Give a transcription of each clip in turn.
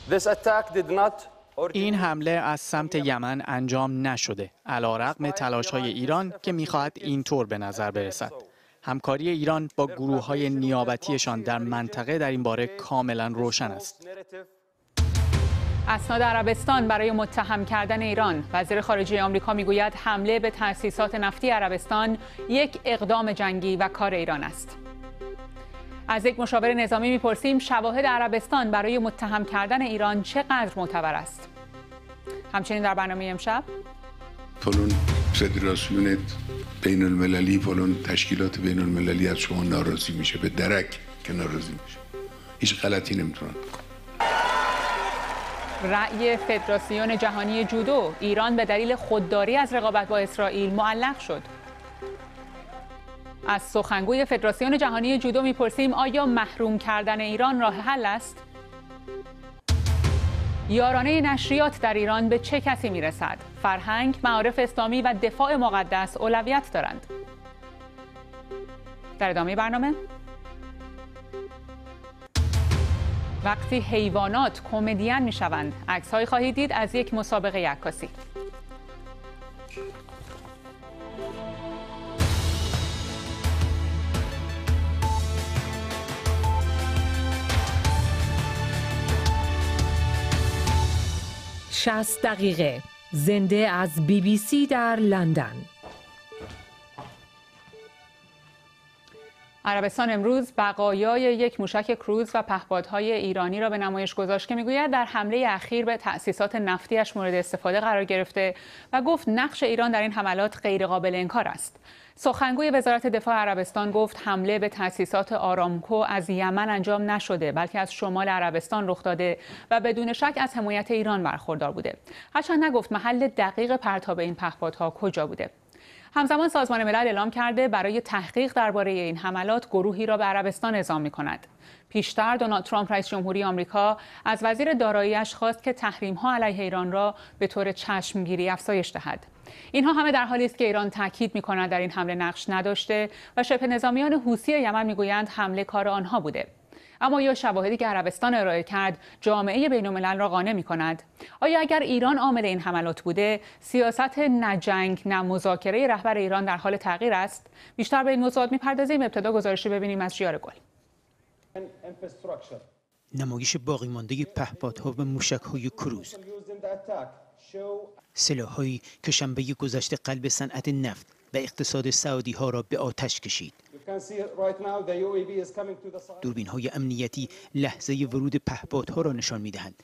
این حمله از سمت یمن انجام نشده، علیرغم تلاش‌های ایران که می‌خواهد اینطور به نظر برسد. همکاری ایران با گروه‌های نیابتیشان در منطقه در این باره کاملا روشن است. اسناد عربستان برای متهم کردن ایران. وزیر خارجه آمریکا میگوید حمله به تأسیسات نفتی عربستان یک اقدام جنگی و کار ایران است. از یک مشاور نظامی میپرسیم شواهد عربستان برای متهم کردن ایران چقدر معتبر است؟ همچنین در برنامه امشب فلان فدراسیون بین المللی، فلان تشکیلات بین المللی از شما ناراضی میشه، به درک که ناراضی میشه، هیچ غلطی نمیتونن بکنن. رأی فدراسیون جهانی جودو، ایران به دلیل خودداری از رقابت با اسرائیل معلق شد. از سخنگوی فدراسیون جهانی جودو میپرسیم آیا محروم کردن ایران راه حل است؟ یارانه نشریات در ایران به چه کسی میرسد؟ فرهنگ، معارف اسلامی و دفاع مقدس اولویت دارند. در ادامه برنامه وقتی حیوانات کمدین میشوند، عکس‌هایی خواهید دید از یک مسابقه عکاسی. شصت دقیقه زنده از BBC در لندن. عربستان امروز بقایای یک موشک کروز و پهپادهای ایرانی را به نمایش گذاشت که میگوید در حمله اخیر به تأسیسات نفتیش مورد استفاده قرار گرفته و گفت نقش ایران در این حملات غیرقابل انکار است. سخنگوی وزارت دفاع عربستان گفت حمله به تأسیسات آرامکو از یمن انجام نشده بلکه از شمال عربستان رخ داده و بدون شک از حمایت ایران برخوردار بوده. هرچند نگفت محل دقیق پرتاب این پهپادها کجا بوده. همزمان سازمان ملل اعلام کرده برای تحقیق درباره این حملات گروهی را به عربستان اعزام می‌کند. پیشتر دونالد ترامپ رئیس جمهوری آمریکا از وزیر دارایی‌اش خواست که تحریم‌ها علیه ایران را به طور چشمگیری افزایش دهد. اینها همه در حالی است که ایران تاکید می‌کند در این حمله نقش نداشته و شبه نظامیان حوثی یمن می‌گویند حمله کار آنها بوده. اما یا شواهدی که عربستان ارائه کرد جامعه بین‌الملل را قانع می‌کند؟ آیا اگر ایران عامل این حملات بوده، سیاست نه جنگ نه مذاکره رهبر ایران در حال تغییر است؟ بیشتر به این موضوعات می‌پردازیم. ابتدا گزارشی ببینیم از ژیار گل. نمایش باقی مانده پهپادها و موشک‌های کروز، سلاح‌هایی که شنبه گذشته قلب صنعت نفت و اقتصاد سعودی‌ها را به آتش کشید. دوربین‌های امنیتی لحظه ورود پهپادها را نشان می‌دهند.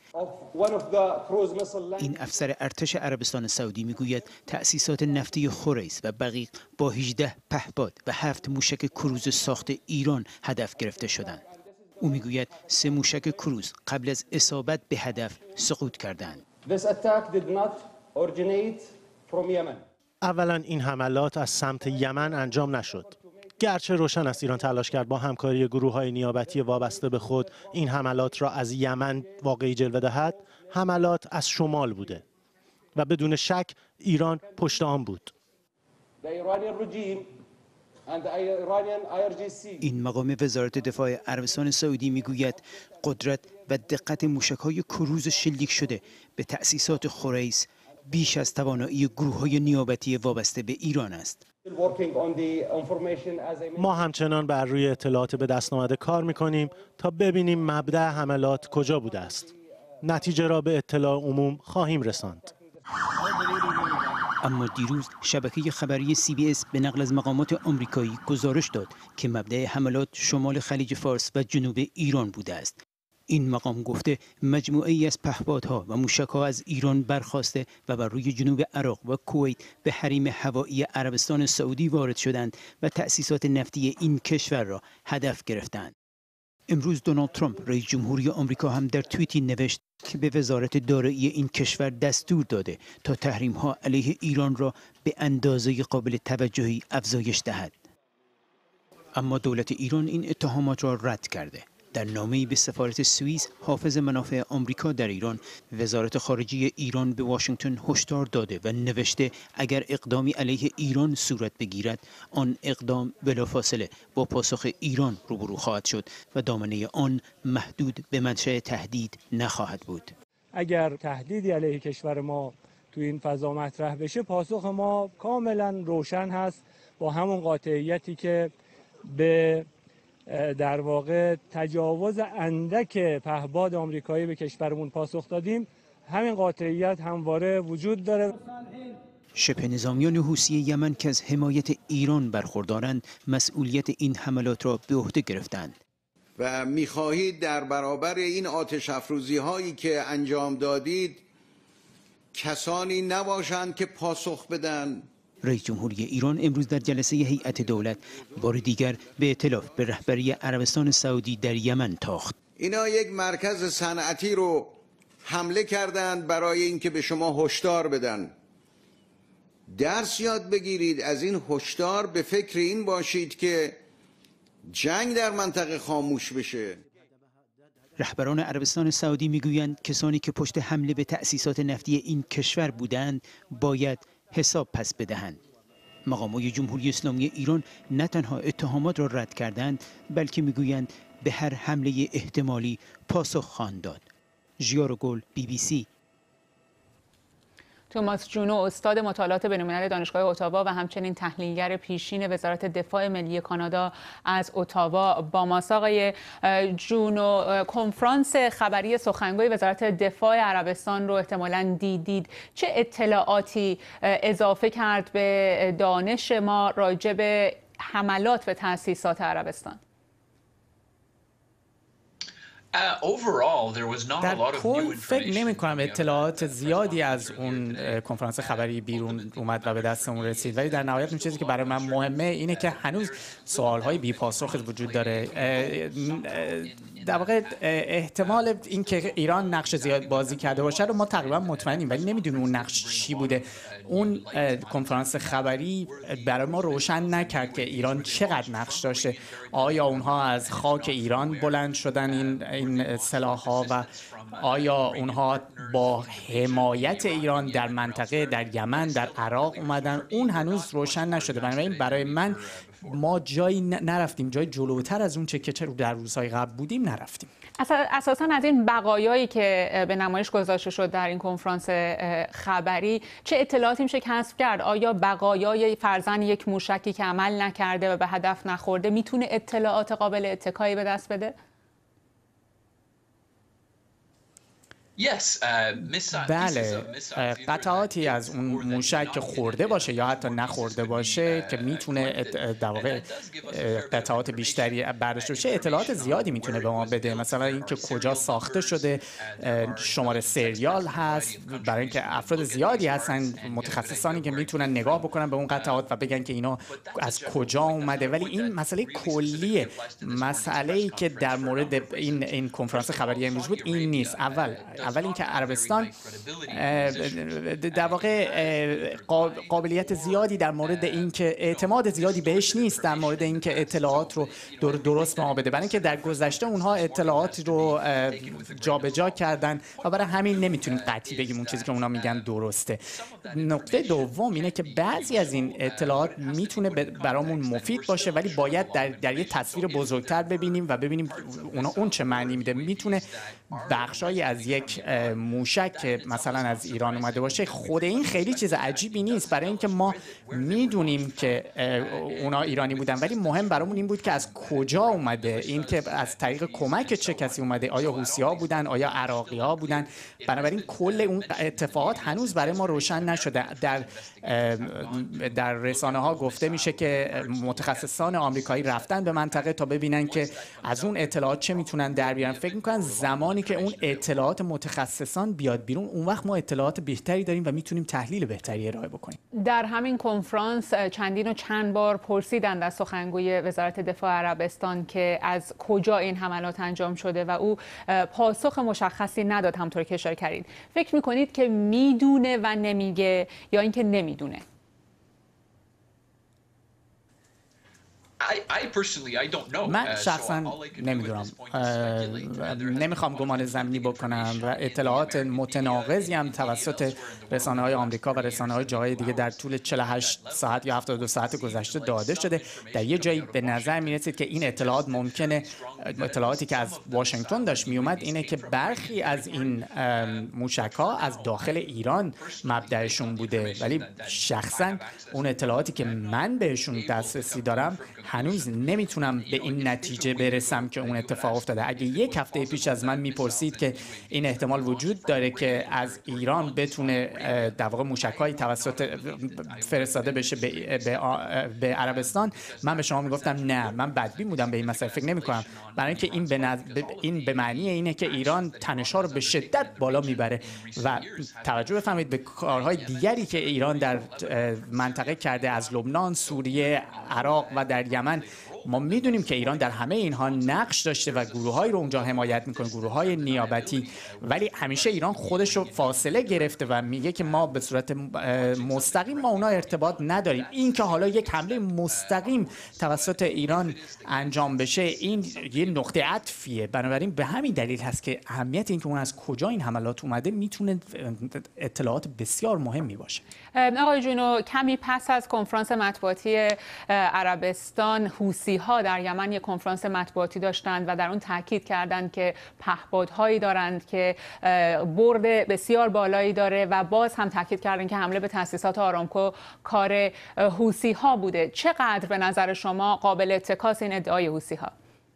این افسر ارتش عربستان سعودی می‌گوید تأسیسات نفتی خریس و بقیق با 18 پهپاد و 7 موشک کروز ساخت ایران هدف گرفته شدند. او می‌گوید 3 موشک کروز قبل از اصابت به هدف سقوط کردند. اولا این حملات از سمت یمن انجام نشد. گرچه روشن است ایران تلاش کرد با همکاری گروه‌های نیابتی وابسته به خود این حملات را از یمن واقعی جلوه دهد، حملات از شمال بوده و بدون شک ایران پشت آن بود. این مقام وزارت دفاع عربستان سعودی میگوید قدرت و دقت موشک‌های کروز شلیک شده به تأسیسات خریس بیش از توانایی گروه‌های نیابتی وابسته به ایران است. ما همچنان بر روی اطلاعات به دست آمده کار می‌کنیم تا ببینیم مبدأ حملات کجا بوده است. نتیجه را به اطلاع عموم خواهیم رساند. اما دیروز شبکه خبری CBS به نقل از مقامات آمریکایی گزارش داد که مبدأ حملات شمال خلیج فارس و جنوب ایران بوده است. این مقام گفته مجموعه‌ای از پهپادها و موشک‌ها از ایران برخاسته و بر روی جنوب عراق و کویت به حریم هوایی عربستان سعودی وارد شدند و تأسیسات نفتی این کشور را هدف گرفتند. امروز دونالد ترامپ رئیس جمهوری آمریکا هم در توییتی نوشت که به وزارت دارایی این کشور دستور داده تا تحریم‌ها علیه ایران را به اندازه قابل توجهی افزایش دهد. اما دولت ایران این اتهامات را رد کرده. در نامه‌ای به سفارت سوئیس حافظ منافع آمریکا در ایران، وزارت خارجه ایران به واشنگتن هشدار داده و نوشته اگر اقدامی علیه ایران صورت بگیرد، آن اقدام بلافاصله با پاسخ ایران روبرو خواهد شد و دامنه آن محدود به منشأ تهدید نخواهد بود. اگر تهدیدی علیه کشور ما تو این فضا مطرح بشه، پاسخ ما کاملا روشن هست، با همون قاطعیتی که به در واقع تجاوز اندک پهپاد آمریکایی به کشورمون پاسخ دادیم. همین قاطعیت همواره وجود داره. شبه نظامیان حوثی یمن که از حمایت ایران برخوردارند، مسئولیت این حملات را به عهده گرفتند. و می‌خواهید در برابر این آتش افروزی هایی که انجام دادید کسانی نباشند که پاسخ بدن. رئیس جمهوری ایران امروز در جلسه هیئت دولت بار دیگر به ائتلاف به رهبری عربستان سعودی در یمن تاخت. اینا یک مرکز صنعتی رو حمله کردند برای اینکه به شما هشدار بدن. درس یاد بگیرید از این هشدار، به فکر این باشید که جنگ در منطقه خاموش بشه. رهبران عربستان سعودی میگویند کسانی که پشت حمله به تأسیسات نفتی این کشور بودند باید حساب پس بدهند. مقامات جمهوری اسلامی ایران نه تنها اتهامات را رد کردند، بلکه میگویند به هر حمله احتمالی پاسخ خواهند داد. ژیار گل، BBC. توماس جونو، استاد مطالعات بین‌الملل دانشگاه اتاوا و همچنین تحلیلگر پیشین وزارت دفاع ملی کانادا از اتاوا با ماست. آقای جونو، کنفرانس خبری سخنگوی وزارت دفاع عربستان رو احتمالاً دیدید. چه اطلاعاتی اضافه کرد به دانش ما راجع به حملات به تأسیسات عربستان؟ در کل فکر نمی کنم اطلاعات زیادی از اون کنفرانس خبری بیرون اومد و به دستمون رسید، ولی در نهایت اون چیزی که برای من مهمه اینه که هنوز سوالهای بی پاسخ وجود داره. در واقع احتمال اینکه ایران نقش زیاد بازی کرده باشه رو ما تقریبا مطمئنیم، ولی نمیدونیم اون نقش چی بوده. اون کنفرانس خبری برای ما روشن نکرد که ایران چقدر نقش داشته. آیا اونها از خاک ایران بلند شدن این سلاح‌ها و آیا اونها با حمایت ایران در منطقه، در یمن، در عراق اومدن؟ اون هنوز روشن نشده. بنابراین برای من ما جایی نرفتیم، جای جلوتر از اون چه که در روزهای قبل بودیم نرفتیم. اساساً از این بقایایی که به نمایش گذاشته شد در این کنفرانس خبری چه اطلاعاتی میشه کسب کرد؟ آیا بقایای فرضاً یک موشکی که عمل نکرده و به هدف نخورده میتونه اطلاعات قابل اتکایی به دست بده؟ بله، قطعاتی از اون موشک که خورده باشه یا حتی نخورده باشه که میتونه در واقع قطعات بیشتری برداشته بشه، اطلاعات زیادی میتونه به ما بده. مثلا اینکه کجا ساخته شده، شماره سریال هست، برای اینکه افراد زیادی هستن متخصصانی که میتونن نگاه بکنن به اون قطعات و بگن که اینا از کجا اومده. ولی این مسئله کلیه، مسئله‌ای که در مورد این کنفرانس خبری امروز بود این نیست. اول اینکه عربستان در واقع قابلیت زیادی در مورد اینکه اعتماد زیادی بهش نیست در مورد اینکه اطلاعات رو درست به ما بده، برای اینکه در گذشته اونها اطلاعات رو جابجا کردن و برای همین نمیتونیم قطعی بگیم اون چیزی که اونا میگن درسته. نکته دوم اینه که بعضی از این اطلاعات میتونه برامون مفید باشه، ولی باید در یه تصویر بزرگتر ببینیم و ببینیم اون چه معنی میده. میتونه بخشایی از یک موشک که مثلا از ایران اومده باشه، خود این خیلی چیز عجیبی نیست، برای اینکه ما میدونیم که اونا ایرانی بودن، ولی مهم برامون این بود که از کجا اومده، این که از طریق کمک چه کسی اومده، آیا حوثی‌ها بودن، آیا عراقی‌ها بودن. بنابراین کل اون اتفاقات هنوز برای ما روشن نشده. در رسانه‌ها گفته میشه که متخصصان آمریکایی رفتن به منطقه تا ببینن که از اون اطلاعات چه میتونن در بیارن. فکر می‌کنن زمانی که اون اطلاعات متخصصان بیاد بیرون، اون وقت ما اطلاعات بهتری داریم و میتونیم تحلیل بهتری ارائه بکنیم. در همین کنفرانس چندین و چند بار پرسیدند از سخنگوی وزارت دفاع عربستان که از کجا این حملات انجام شده و او پاسخ مشخصی نداد. همونطور که اشاره کردید، فکر میکنید که میدونه و نمیگه یا اینکه نمیدونه؟ من شخصا نمیدونم، نمیخوام گمان زمینی بکنم و اطلاعات متناقضی هم توسط رسانه‌های آمریکا و رسانه‌های جاهای دیگه در طول 48 ساعت یا 72 ساعت گذشته داده شده. در یه جایی به نظر میرسید که این اطلاعات ممکنه، اطلاعاتی که از واشنگتن داشت میومد اینه که برخی از این موشک‌ها از داخل ایران مبدأشون بوده، ولی شخصا اون اطلاعاتی که من بهشون دسترسی دارم هنوز نمیتونم به این نتیجه برسم که اون اتفاق افتاده. اگه یک هفته پیش از من میپرسید که این احتمال وجود داره که از ایران بتونه در واقع موشک‌هایی توسط فرستاده بشه به عربستان، من به شما میگفتم نه، من بدبین بودم، به این مسئله فکر نمی‌کنم، برای اینکه این به معنی اینه که ایران تنش‌ها رو به شدت بالا میبره. و توجه بفرمایید به کارهای دیگری که ایران در منطقه کرده، از لبنان، سوریه، عراق و در یمن. ما میدونیم که ایران در همه اینها نقش داشته و گروه‌هایی رو اونجا حمایت میکنه، گروه‌های نیابتی، ولی همیشه ایران خودش رو فاصله گرفته و میگه که ما به صورت مستقیم ما اونا ارتباط نداریم. این که حالا یک حمله مستقیم توسط ایران انجام بشه، این یه نقطه عطفیه. بنابراین به همین دلیل هست که اهمیت این که اون از کجا این حملات اومده میتونه اطلاعات بسیار مهمی باشه. آقای جونو، کمی پس از کنفرانس مطبوعاتی عربستان، حوثی‌ها در یمن یک کنفرانس مطبوعاتی داشتند و در اون تاکید کردند که پهپادهایی دارند که برد بسیار بالایی داره و باز هم تاکید کردند که حمله به تأسیسات آرامکو کار حوثی‌ها بوده. چقدر به نظر شما قابل اتکاست این ادعای حوثی‌ها؟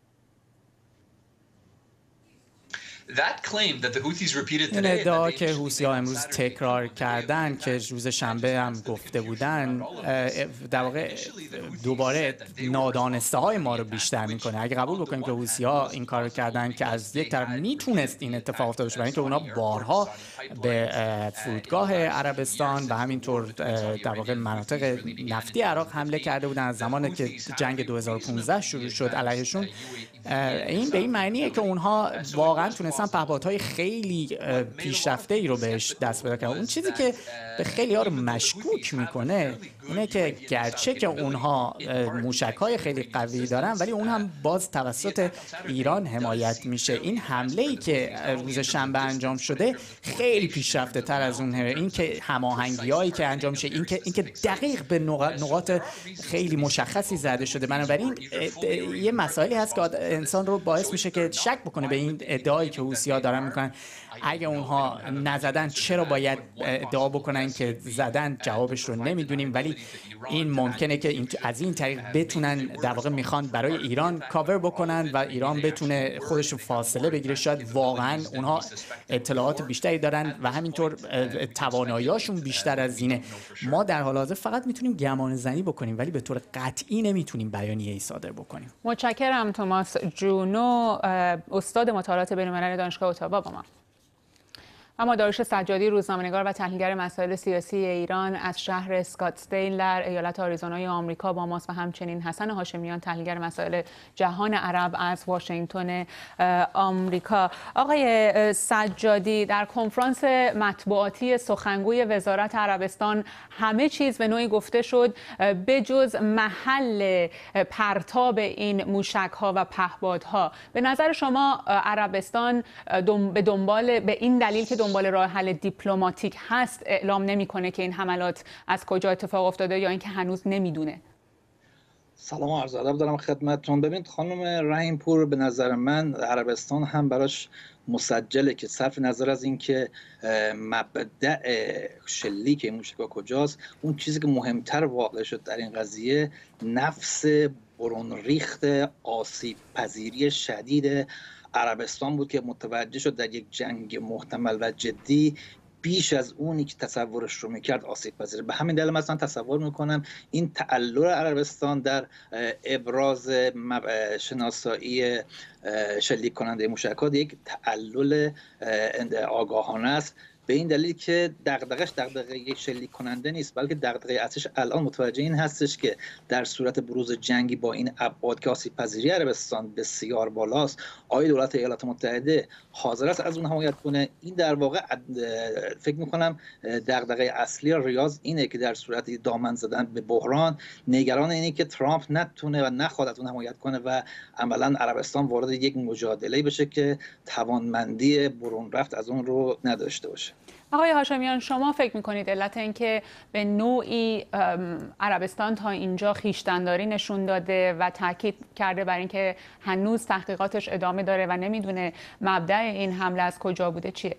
این ادعا که حوثی‌ها امروز تکرار کردن که روز شنبه هم گفته بودن، در واقع دوباره نادانسته های ما رو بیشتر میکنه. اگه قبول بکنیم که حوثی‌ها این کار کردن که از یک طرف میتونست این اتفاق افتاده باشه، برای اینکه اونا بارها به فرودگاه عربستان و همینطور در واقع مناطق نفتی عراق حمله کرده بودن از زمانی که جنگ 2015 شروع شد علیهشون. این به این معنیه که اونها واقعا تونستن پهپادهای خیلی پیشرفته ای رو بهش دست پیدا کردن. اون چیزی که به خیلی ها رو مشکوک میکنه اینه که گرچه که اونها موشک‌های خیلی قوی دارن، ولی اون هم باز توسط ایران حمایت میشه. این حمله ای که روز شنبه انجام شده خیلی پیشرفته تر از اونه. این که هماهنگی‌هایی که انجام میشه، این که دقیق به نقاط خیلی مشخصی زده شده. بنابراین یه مسائلی هست که انسان رو باعث میشه که شک بکنه به این ادعایی که حوثی‌ها دارن میکنن. اگه اونها نزدن چرا باید ادعا بکنن که زدن؟ جوابش رو نمیدونیم، ولی این ممکنه که از این طریق بتونن در واقع میخوان برای ایران کاور بکنن و ایران بتونه خودش رو فاصله بگیره. شاید واقعا اونها اطلاعات بیشتری دارن و همینطور توانایی‌هاشون بیشتر از اینه. ما در حال حاضر فقط میتونیم گمان زنی بکنیم، ولی به طور قطعی نمیتونیم بیانیه‌ای صادر بکنیم. متشکرم. توماس جونو، استاد مطالعات بین‌المللی دانشگاه اتاوا با ما. اما داریوش سجادی، روزنامه‌نگار و تحلیلگر مسائل سیاسی ایران از شهر اسکاتسدیل در ایالت آریزونای آمریکا با ماست و همچنین حسن هاشمیان، تحلیلگر مسائل جهان عرب از واشنگتن آمریکا. آقای سجادی، در کنفرانس مطبوعاتی سخنگوی وزارت عربستان همه چیز به نوعی گفته شد به جز محل پرتاب این موشک‌ها و پهپادها. به نظر شما عربستان به این دلیل که دنبال راه حل دیپلماتیک هست اعلام نمیکنه که این حملات از کجا اتفاق افتاده، یا اینکه هنوز نمیدونه؟ سلام و عرض ادب دارم خدمتتون. ببینید خانم رحیم‌پور، به نظر من عربستان هم براش مسجله که صرف نظر از اینکه مبدأ شلیک این موشک‌ها کجاست، اون چیزی که مهمتر واقع شد در این قضیه نفس برون ریخت آسیب پذیری شدید عربستان بود که متوجه شد در یک جنگ محتمل و جدی بیش از اونی که تصورش رو میکرد آسیب پذیره. به همین دلیل مثلا تصور میکنم این تعلل عربستان در ابراز شناسایی شلیک کننده موشک‌ها یک تعلل آگاهانه است به این دلیل که دغدغش دغدغه یک شلیک کننده نیست، بلکه دغدغه اصلیش الان متوجه این هستش که در صورت بروز جنگی با این ابعاد که آسیب پذیری عربستان بسیار بالاست، آیا دولت ایالات متحده حاضر است از اون حمایت کنه؟ این در واقع فکر می‌کنم دغدغه اصلی ریاض اینه که در صورت دامن زدن به بحران، نگران اینه که ترامپ نتونه و نخواد از اون حمایت کنه و عملاً عربستان وارد یک مجادله بشه که توانمندی برون رفت از اون رو نداشته باشه. آقای هاشمیان، شما فکر می‌کنید علت اینکه به نوعی عربستان تا اینجا خویشتن‌داری نشون داده و تاکید کرده بر اینکه هنوز تحقیقاتش ادامه داره و نمیدونه مبدأ این حمله از کجا بوده چیه؟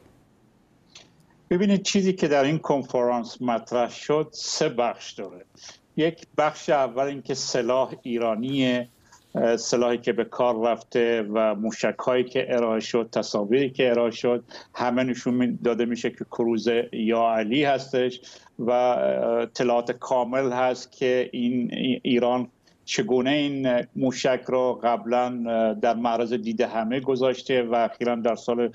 ببینید، چیزی که در این کنفرانس مطرح شد 3 بخش داره. یک بخش اول اینکه سلاح ایرانیه، سلاحی که به کار رفته و موشک‌هایی که ارائه شد، تصاویری که ارائه شد، همه نشون داده میشه که کروز یا علی هستش و اطلاعات کامل هست که ایران چگونه این موشک رو قبلا در معرض دید همه گذاشته و اخیراً در سال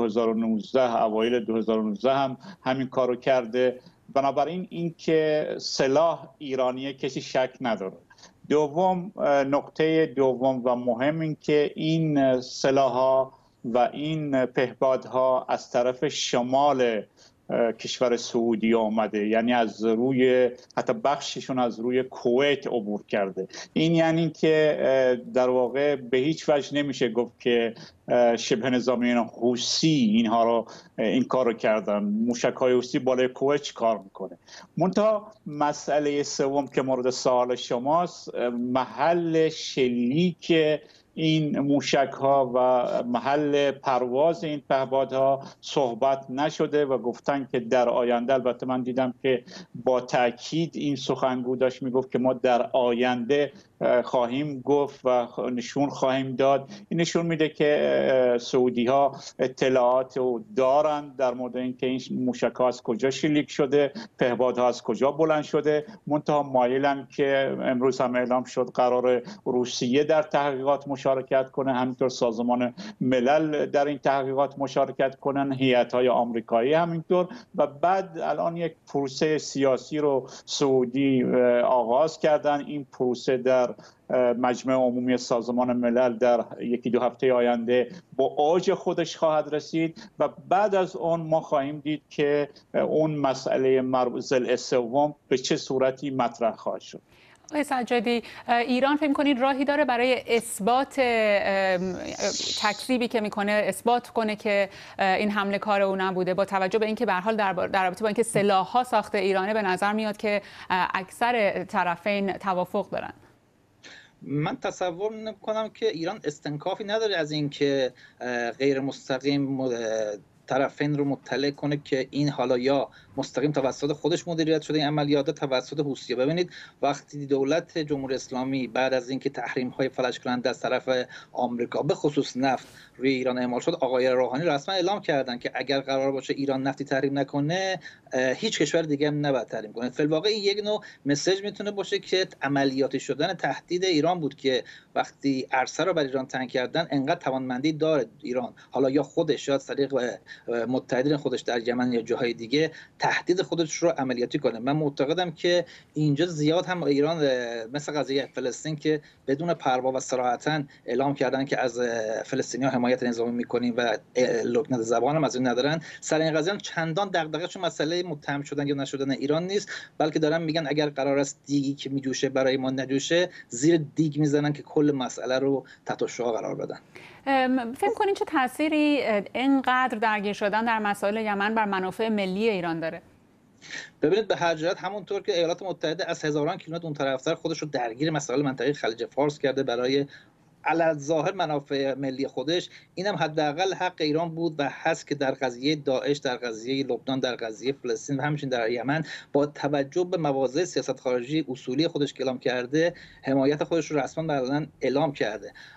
2019 اوایل 2019 هم همین کارو کرده. بنابراین این که سلاح ایرانیه کسی شک نداره. دوم، نکته دوم و مهم این که این سلاح‌ها و این پهپادها از طرف شمال کشور سعودی آمده، یعنی از روی حتی بخششون از روی کویت عبور کرده. این یعنی که در واقع به هیچ وجه نمیشه گفت که شبه نظامیان حوثی اینها رو این کار رو کردن. موشک‌های حوثی بالای کویت چی کار میکنه؟ منتها مسئله سوم که مورد سوال شماست، محل شلیک این موشک ها و محل پرواز این پهپادها صحبت نشده و گفتن که در آینده، البته من دیدم که با تاکید این سخنگو داشت میگفت که ما در آینده خواهیم گفت و نشون خواهیم داد. این نشون میده که سعودی ها اطلاعات دارن در مورد اینکه این موشک ها از کجا شلیک شده، پهپادها از کجا بلند شده. منتها مایلن که امروز هم اعلام شد قرار روسیه در تحقیقات مشارکت کنه، همینطور سازمان ملل در این تحقیقات مشارکت کنن، هیئت‌های آمریکایی همینطور. و بعد الان یک پروسه سیاسی رو سعودی آغاز کردن. این پروسه در مجمع عمومی سازمان ملل در 1-2 هفته آینده با اوج خودش خواهد رسید و بعد از اون ما خواهیم دید که اون مسئله ضلع سوم به چه صورتی مطرح خواهد شد. آقای سجادی، ایران فکر می‌کنید راهی داره برای اثبات تکذیبی که میکنه اثبات کنه که این حمله کار او نبوده، با توجه به اینکه به هر حال در رابطه با اینکه سلاح‌ها ساخت ایرانه به نظر میاد که اکثر طرفین توافق دارن؟ من تصور نمی‌کنم که ایران استنکافی نداره از اینکه غیر مستقیم طرفین رو مطلع کنه که این حالا یا مستقیم توسط خودش مدیریت شده این عملیات توسط حوثی‌ها. ببینید وقتی دولت جمهوری اسلامی بعد از اینکه تحریم‌های فلج کننده از طرف آمریکا به خصوص نفت روی ایران اعمال شد، آقای روحانی رسما اعلام کردن که اگر قرار باشه ایران نفتی تحریم نکنه هیچ کشور دیگه هم نباید تحریم کنه. فی الواقع این یک نوع مسیج میتونه باشه که عملیاتی شدن تهدید ایران بود که وقتی عرصه رو بر ایران تنگ کردن انقدر توانمندی داره ایران، حالا یا خودش یا از طریق متحدین خودش در یمن یا جاهای دیگه تهدید خودش رو عملیاتی کنه. من معتقدم که اینجا زیاد هم ایران مثل قضیه فلسطین که بدون پروا و صراحتاً اعلام کردن که از فلسطینی‌ها حمایت نظامی می‌کنیم و لکنت زبان هم از این ندارن، سر این قضیه چندان دغدغه‌شون مسئله متهم شدن یا نشدن ایران نیست، بلکه دارن میگن اگر قرار است دیگی که میجوشه برای ما نجوشه، زیر دیگ میزنن که کل مسئله رو تحت شعاع قرار بدن. فکر کنین چه تأثیری اینقدر درگیر شدن در مسائل یمن بر منافع ملی ایران داره؟ ببینید به هر جهت همونطور که ایالات متحده از هزاران کیلومتر اون طرفتر خودش رو درگیر مسائل منطقه خلیج فارس کرده برای علاوه ظاهر منافع ملی خودش، اینم حداقل حق ایران بود و هست که در قضیه داعش، در قضیه لبنان، در قضیه فلسطین و همچنین در یمن با توجه به مواضع سیاست خارجی اصولی خودش که اعلام کرده حمایت خودش رو رسما اعلام کرده.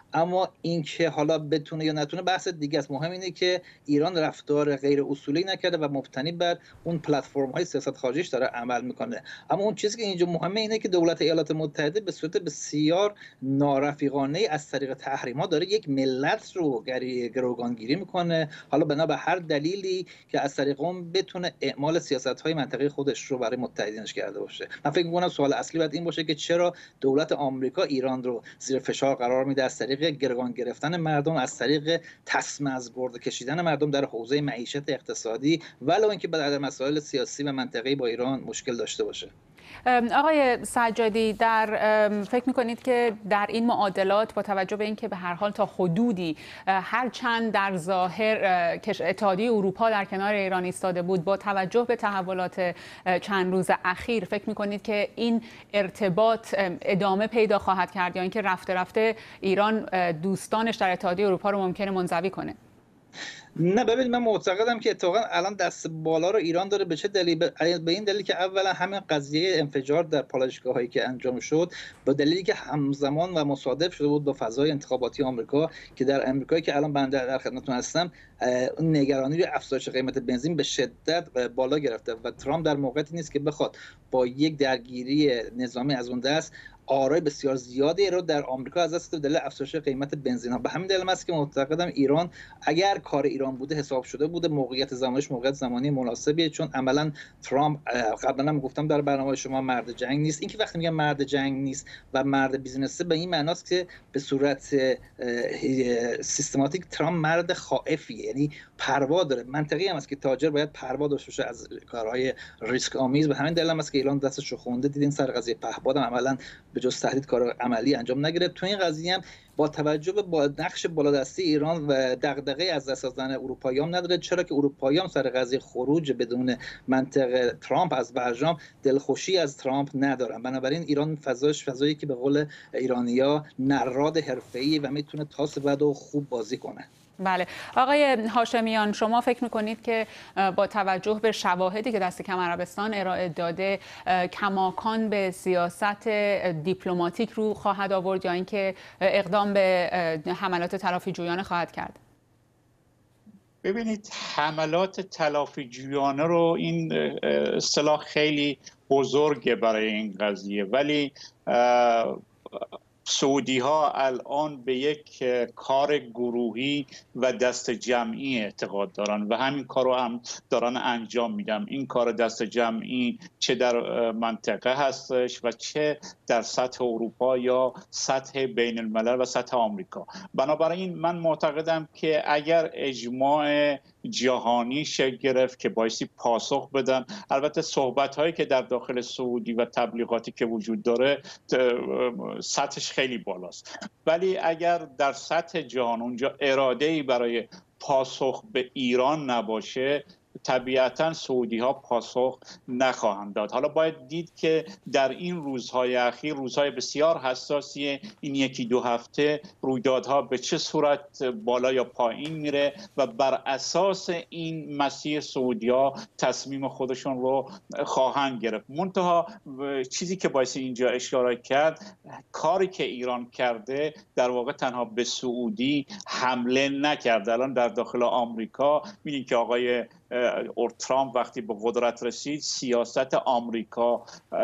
اما اینکه حالا بتونه یا نتونه بحث دیگه است. مهم اینه که ایران رفتار غیر اصولی نکرده و مبتنی بر اون پلتفرم‌های سیاست خارجیش داره عمل میکنه. اما اون چیزی که اینجا مهمه اینه که دولت ایالات متحده به صورت بسیار نارفیقانه از طریق تحریم‌ها داره یک ملت رو گروگانگیری میکنه، حالا بنا به هر دلیلی که از طریق اون بتونه اعمال سیاست‌های منطقه خودش رو برای متحدینش کرده باشه. من فکر می‌کنم سوال اصلی باید این باشه که چرا دولت آمریکا ایران رو زیر فشار قرار میده از طریق گروگان گرفتن مردم، از طریق تسمه از گرد کشیدن مردم در حوزه معیشت اقتصادی، ولو اینکه در مسائل سیاسی و منطقه‌ای با ایران مشکل داشته باشه. آقای سجادی، فکر میکنید که در این معادلات با توجه به اینکه به هر حال تا حدودی هر چند در ظاهر اتحادیه اروپا در کنار ایران ایستاده بود، با توجه به تحولات چند روز اخیر فکر میکنید که این ارتباط ادامه پیدا خواهد کرد یا اینکه رفته رفته ایران دوستانش در اتحادیه اروپا رو ممکنه منزوی کنه؟ نه، ببینید من معتقدم که اتفاقا الان دست بالا رو ایران داره. به چه دلیل؟ به این دلیل که اولا همین قضیه انفجار در پالایشگاه‌هایی که انجام شد با دلیلی که همزمان و مصادف شده بود با فضای انتخاباتی آمریکا، که در آمریکا که الان بنده در خدمتتون هستم نگرانی روی افزایش قیمت بنزین به شدت بالا گرفته و ترامپ در موقعیتی نیست که بخواد با یک درگیری نظامی از اون دست آرای بسیار زیادی رو در آمریکا از دست دل افزایش قیمت بنزین ها. به همین دلیل است که معتقدم ایران اگر کار ایران بوده حساب شده بوده، موقعیت زمانی مناسبیه، چون عملا ترامپ قبلا هم گفتم در برنامه شما مرد جنگ نیست. این که وقتی میگم مرد جنگ نیست و مرد بیزینسه به این معناست که به صورت سیستماتیک ترامپ مرد خائفیه، یعنی پروا داره. منطقی هم است که تاجر باید پروا داشته باشه از کارهای ریسک آمیز. به همین دلیل هم است که ایران دستش رو خونده. دیدین سر قضیه پهپاد عملا به جز تهدید کار عملی انجام نگرفت. تو این قضیه هم با توجه به نقش بالادستی ایران و دغدغه از دست دادن اروپاییان نداره، چرا که اروپاییان سر قضیه خروج بدون منطق ترامپ از برجام دلخوشی از ترامپ ندارن. بنابراین ایران فضایی که به قول ایرانی‌ها نراد حرفه‌ای و میتونه تاس بعد و خوب بازی کنه. بله آقای هاشمیان، شما فکر میکنید که با توجه به شواهدی که دست کم عربستان ارائه داده کماکان به سیاست دیپلماتیک رو خواهد آورد یا اینکه اقدام به حملات تلافی جویانه خواهد کرد؟ ببینید، حملات تلافی جویانه رو این اصطلاح خیلی بزرگه برای این قضیه، ولی سعودی ها الان به یک کار گروهی و دست جمعی اعتقاد دارن و همین کار رو هم دارن انجام میدن. این کار دست جمعی چه در منطقه هستش و چه در سطح اروپا یا سطح بین الملل و سطح آمریکا. بنابراین من معتقدم که اگر اجماع جهانی شکل گرفت که بایستی پاسخ بدن، البته صحبت هایی که در داخل سعودی و تبلیغاتی که وجود داره سطحش خیلی بالاست، ولی اگر در سطح جهان اونجا اراده‌ای برای پاسخ به ایران نباشه، طبیعتا سعودی ها پاسخ نخواهند داد. حالا باید دید که در این روزهای اخیر، روزهای بسیار حساسی، این یکی دو هفته رویدادها به چه صورت بالا یا پایین میره و بر اساس این مسیر سعودی ها تصمیم خودشون رو خواهند گرفت. منتها چیزی که باعث اینجا اشاره کرد، کاری که ایران کرده در واقع تنها به سعودی حمله نکرده. الان در داخل آمریکا می‌بینید که آقای ترامپ وقتی به قدرت رسید سیاست آمریکا،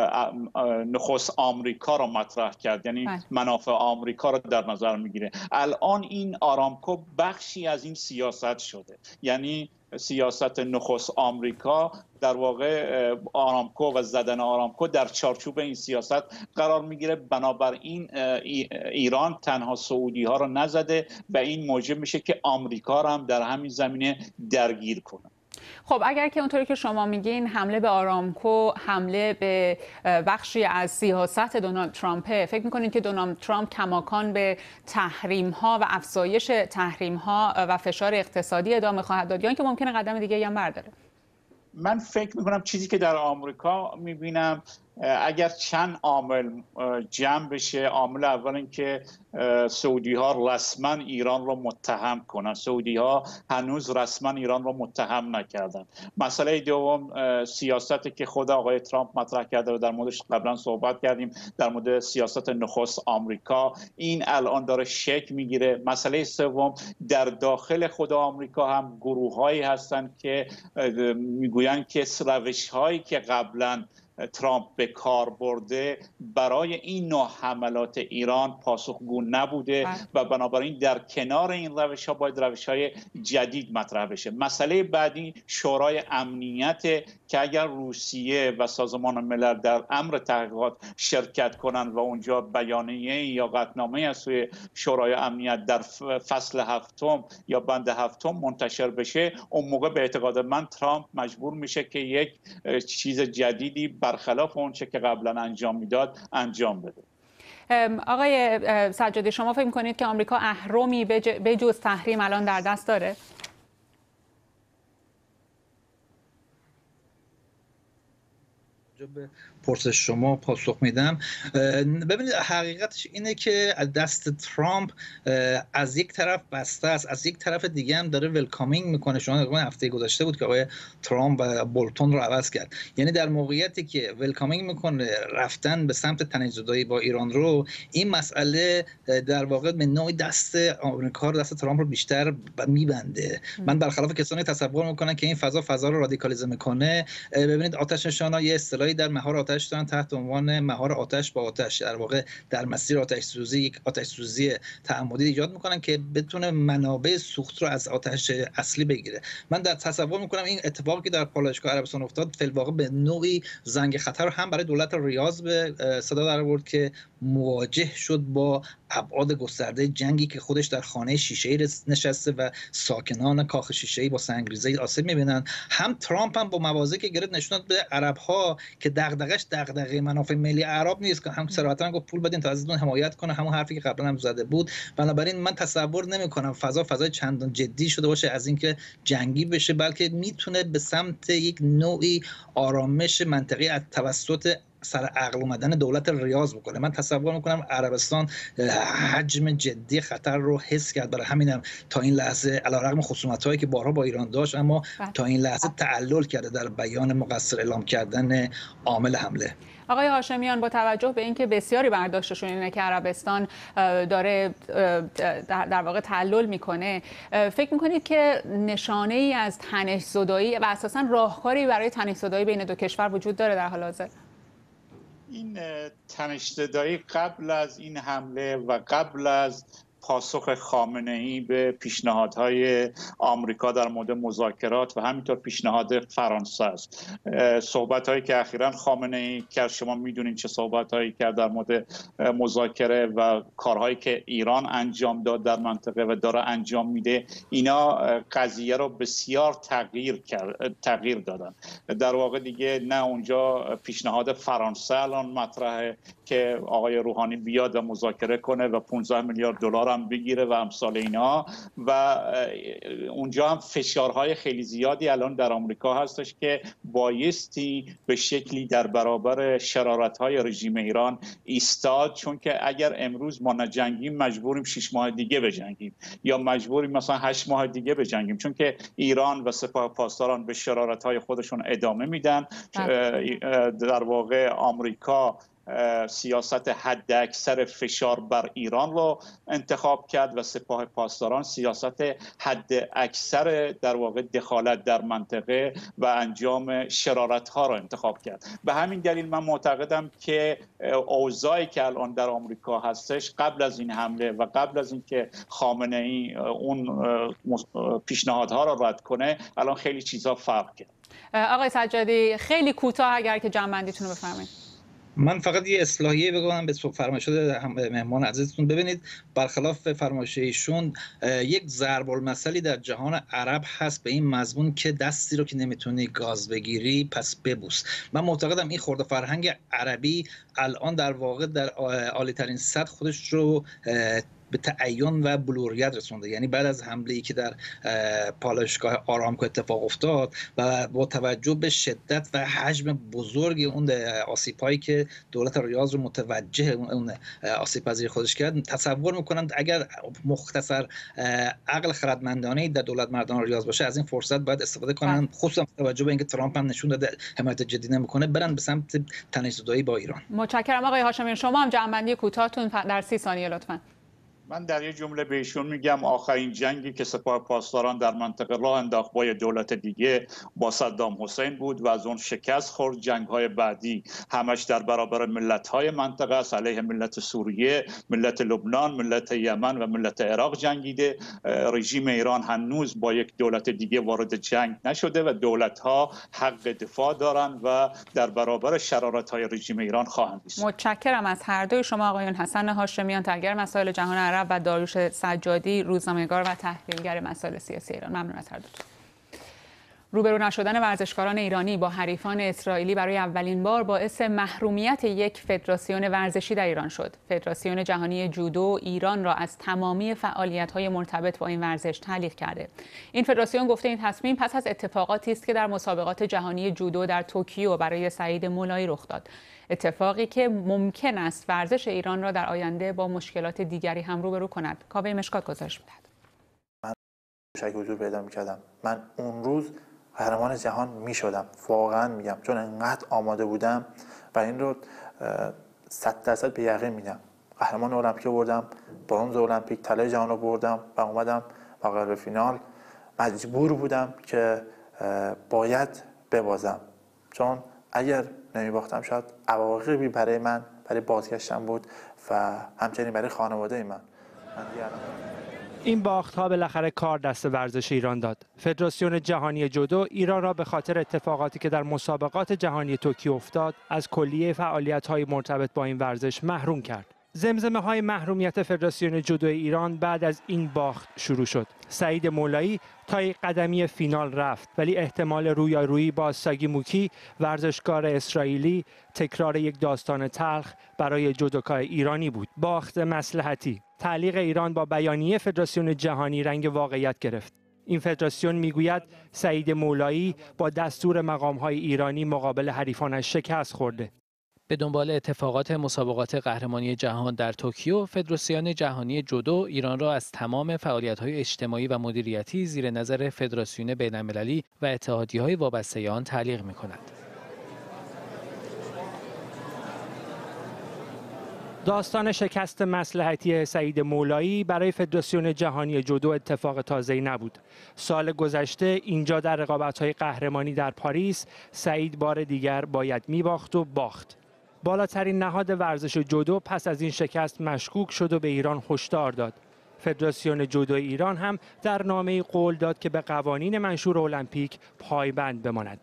نخست آمریکا رو مطرح کرد، یعنی منافع آمریکا رو در نظر میگیره. الان این آرامکو بخشی از این سیاست شده، یعنی سیاست نخست آمریکا در واقع آرامکو و زدن آرامکو در چارچوب این سیاست قرار میگیره. بنابراین ایران تنها سعودی ها رو نزده و این موجب میشه که آمریکا رو هم در همین زمینه درگیر کنه. خب اگر که اونطوری که شما میگین حمله به آرامکو حمله به بخشی از سیاست دونالد ترامپ، فکر میکنید که دونالد ترامپ کماکان به تحریم ها و افزایش تحریم ها و فشار اقتصادی ادامه خواهد داد یا اینکه ممکنه قدم دیگه هم برداره؟ من فکر میکنم چیزی که در آمریکا میبینم، اگر چند عامل جمع بشه، عامل اول این که سعودی ها رسما ایران را متهم کنند. سعودی ها هنوز رسما ایران را متهم نکردند. مسئله دوم سیاستی که خود آقای ترامپ مطرح کرده و در موردش قبلا صحبت کردیم، در مورد سیاست نخست آمریکا، این الان داره شکل میگیره. مسئله سوم، در داخل خود آمریکا هم گروه‌هایی هستند که میگویند که روش‌هایی که قبلا ترامپ به کار برده برای این نوع حملات ایران پاسخگو نبوده و بنابراین در کنار این روش‌ها باید روش‌های جدید مطرح بشه. مسئله بعدی شورای امنیت که اگر روسیه و سازمان ملل در امر تحقیقات شرکت کنند و اونجا بیانیه یا قطعنامه از سوی شورای امنیت در فصل هفتم یا بند هفتم منتشر بشه، اون موقع به اعتقاد من ترامپ مجبور میشه که یک چیز جدیدی برخلاف اون چه که قبلا انجام میداد انجام بده. آقای سجادی، شما فکر می‌کنید که آمریکا اهرمی به جز تحریم الان در دست داره؟ به پرسش شما پاسخ میدم. ببینید حقیقتش اینه که دست ترامپ از یک طرف بسته است، از یک طرف دیگه هم داره ولکامینگ میکنه. شما هفته گذشته بود که آقای ترامپ و بولتون رو عوض کرد. یعنی در موقعیتی که ولکامینگ میکنه رفتن به سمت تنش‌زدایی با ایران رو، این مسئله در واقع به نوعی دست آمریکا رو، دست ترامپ رو بیشتر میبنده. من برخلاف کسانی تصور میکنن که این فضا رو رادیکالیزه میکنه. ببینید آتش نشانا یه اصطلاحی در مهار آتش دارن تحت عنوان مهار آتش با آتش. در واقع در مسیر آتش سوزی یک آتش سوزی تعمدی ایجاد میکنن که بتونه منابع سوخت رو از آتش اصلی بگیره. من در تصور میکنم این اتفاقی که در پالایشگاه عربستان افتاد فی الواقع به نوعی زنگ خطر هم برای دولت ریاض به صدا در آورد که مواجه شد با ابعاد گسترده جنگی که خودش در خانه شیشه‌ای نشسته و ساکنان کاخ شیشه‌ای با سنگریزه آسیب می‌بینن. هم ترامپ هم با مواضعی که گرفت نشون داد به عرب‌ها که دغدغش دغدغه منافع ملی عرب نیست، که هم صراحتاً گفت پول بدین تا ازتون حمایت کنه، همون حرفی که قبلا هم زده بود. بنابراین من تصور نمی‌کنم فضای چندان جدی شده باشه از اینکه جنگی بشه، بلکه میتونه به سمت یک نوعی آرامش منطقی از توسط سر عقل اومدن دولت ریاض بکنه. من تصور میکنم عربستان حجم جدی خطر رو حس کرد، برای همینم تا این لحظه علیرغم خصومت‌هایی که بارها با ایران داشت، اما تا این لحظه تعلل کرده در بیان مقصر اعلام کردن عامل حمله. آقای هاشمیان، با توجه به اینکه بسیاری برداشتشون اینه که عربستان داره در واقع تعلل میکنه، فکر میکنید که نشانه ای از تنش‌زدایی و اساساً راهکاری برای تنش‌زدایی بین دو کشور وجود داره در حال حاضر؟ این تنش‌زدایی قبل از این حمله و قبل از پاسخ خامنه‌ای به پیشنهادهای آمریکا در مورد مذاکرات و همینطور پیشنهاد فرانسه است. صحبت‌هایی که اخیراً خامنه‌ای کرد، شما می‌دونید چه صحبت‌هایی کرد در مورد مذاکره و کارهایی که ایران انجام داد در منطقه و داره انجام میده، اینا قضیه رو بسیار تغییر دادن. در واقع دیگه نه اونجا پیشنهاد فرانسه الان مطرحه که آقای روحانی بیاد و مذاکره کنه و 15 میلیارد دلار هم بگیره و امثال اینا، و اونجا هم فشارهای خیلی زیادی الان در آمریکا هستش که بایستی به شکلی در برابر شرارت‌های رژیم ایران ایستاد، چون که اگر امروز ما نجنگیم مجبوریم 6 ماه دیگه بجنگیم یا مجبوریم مثلا 8 ماه دیگه بجنگیم، چون که ایران و سپاه پاسداران به شرارت‌های خودشون ادامه میدن. در واقع آمریکا سیاست حد اکثر فشار بر ایران رو انتخاب کرد و سپاه پاسداران سیاست حد اکثر در واقع دخالت در منطقه و انجام شرارت ها رو انتخاب کرد. به همین دلیل من معتقدم که اوضاعی که الان در آمریکا هستش قبل از این حمله و قبل از اینکه خامنه ای اون پیشنهادها رو رد کنه، الان خیلی چیزا فرق کرد. آقای سجادی، خیلی کوتاه اگر که جمع‌بندیتون رو بفرمایید. من فقط یه اصلاحیه بگم به فرمایشات مهمان عزیزتون. ببینید برخلاف فرمایش ایشون یک ضرب المثلی در جهان عرب هست به این مضمون که دستی رو که نمیتونی گاز بگیری پس ببوس. من معتقدم این خرد فرهنگ عربی الان در واقع در عالی ترین سطح خودش رو به تعین و بلوریت رسونده. یعنی بعد از حمله‌ای که در پالایشگاه آرامکو اتفاق افتاد و با توجه به شدت و حجم بزرگ اون آسیب‌هایی که دولت ریاض رو متوجه اون آسیب‌پذیری خودش کرد، تصور می‌کنم اگر مختصر عقل خردمندانه در دولت مردان ریاض باشه از این فرصت باید استفاده کنن، خصوصا توجه به اینکه ترامپ هم نشون داده حمایت جدی نمی‌کنه، برن به سمت تنش‌زدایی با ایران. متشکرم آقای هاشمیان. شما هم جنبندی کوتاهتون در 30 ثانیه لطفاً. من در یک جمله به ایشون میگم آخرین جنگی که سپاه پاسداران در منطقه راه انداخت با یه دولت دیگه با صدام حسین بود و از اون شکست خورد. جنگ‌های بعدی همش در برابر ملت‌های منطقه است، علیه ملت سوریه، ملت لبنان، ملت یمن و ملت عراق جنگیده. رژیم ایران هنوز با یک دولت دیگه وارد جنگ نشده و دولت‌ها حق دفاع دارند و در برابر شرارت‌های رژیم ایران خواهند ایستاد. متشکرم از هر دوی شما آقایان حسن هاشمیان، تحلیلگر مسائل جهان عرب، و داریوش سجادی، روزنامه‌نگار و تحلیلگر مسائل سیاسی ایران. ممنون از هر دوتون. روبرو نشدن ورزشکاران ایرانی با حریفان اسرائیلی برای اولین بار باعث محرومیت یک فدراسیون ورزشی در ایران شد. فدراسیون جهانی جودو ایران را از تمامی فعالیت‌های مرتبط با این ورزش تعلیق کرده. این فدراسیون گفته این تصمیم پس از اتفاقاتی است که در مسابقات جهانی جودو در توکیو برای سعید مولایی رخ داد. اتفاقی که ممکن است ورزش ایران را در آینده با مشکلات دیگری هم روبرو کند. کاوه مشکات گزارش می‌دهد. من شک حضور پیدا می‌کردم. من اون روز قهرمان جهان می‌شدم. واقعا میگم، چون انقدر آماده بودم و این رو 100% به یقین میگم. قهرمان المپیک بردم، برنز المپیک، طلای جهان رو بردم و اومدم به فینال. مجبور بودم که باید ببازم، چون اگر نمی‌باختم شاید عواقبی برای من، برای بازگشتم بود و همچنین برای خانواده من. این باخت‌ها بالاخره کار دست ورزش ایران داد. فدراسیون جهانی جودو ایران را به خاطر اتفاقاتی که در مسابقات جهانی توکیو افتاد از کلیه فعالیت‌های مرتبط با این ورزش محروم کرد. زمزمه‌های محرومیت فدراسیون جودو ایران بعد از این باخت شروع شد. سعید مولایی تا یک قدمی فینال رفت، ولی احتمال رویارویی با ساگی موکی، ورزشکار اسرائیلی، تکرار یک داستان تلخ برای جودوکای ایرانی بود. باخت مصلحتی. تعلیق ایران با بیانیه فدراسیون جهانی رنگ واقعیت گرفت. این فدراسیون میگوید سعید مولایی با دستور مقام‌های ایرانی مقابل حریفانش شکست خورده. به دنبال اتفاقات مسابقات قهرمانی جهان در توکیو، فدراسیون جهانی جودو ایران را از تمام فعالیت‌های اجتماعی و مدیریتی زیر نظر فدراسیون بین‌المللی و اتحادیه‌های وابسته آن تعلیق می‌کند. داستان شکست مصلحتی سعید مولایی برای فدراسیون جهانی جودو اتفاق تازه‌ای نبود. سال گذشته اینجا در رقابت‌های قهرمانی در پاریس، سعید بار دیگر باید می‌باخت و باخت. بالاترین نهاد ورزش جودو پس از این شکست مشکوک شد و به ایران هشدار داد. فدراسیون جودو ایران هم در نامه‌ای قول داد که به قوانین منشور المپیک پایبند بماند.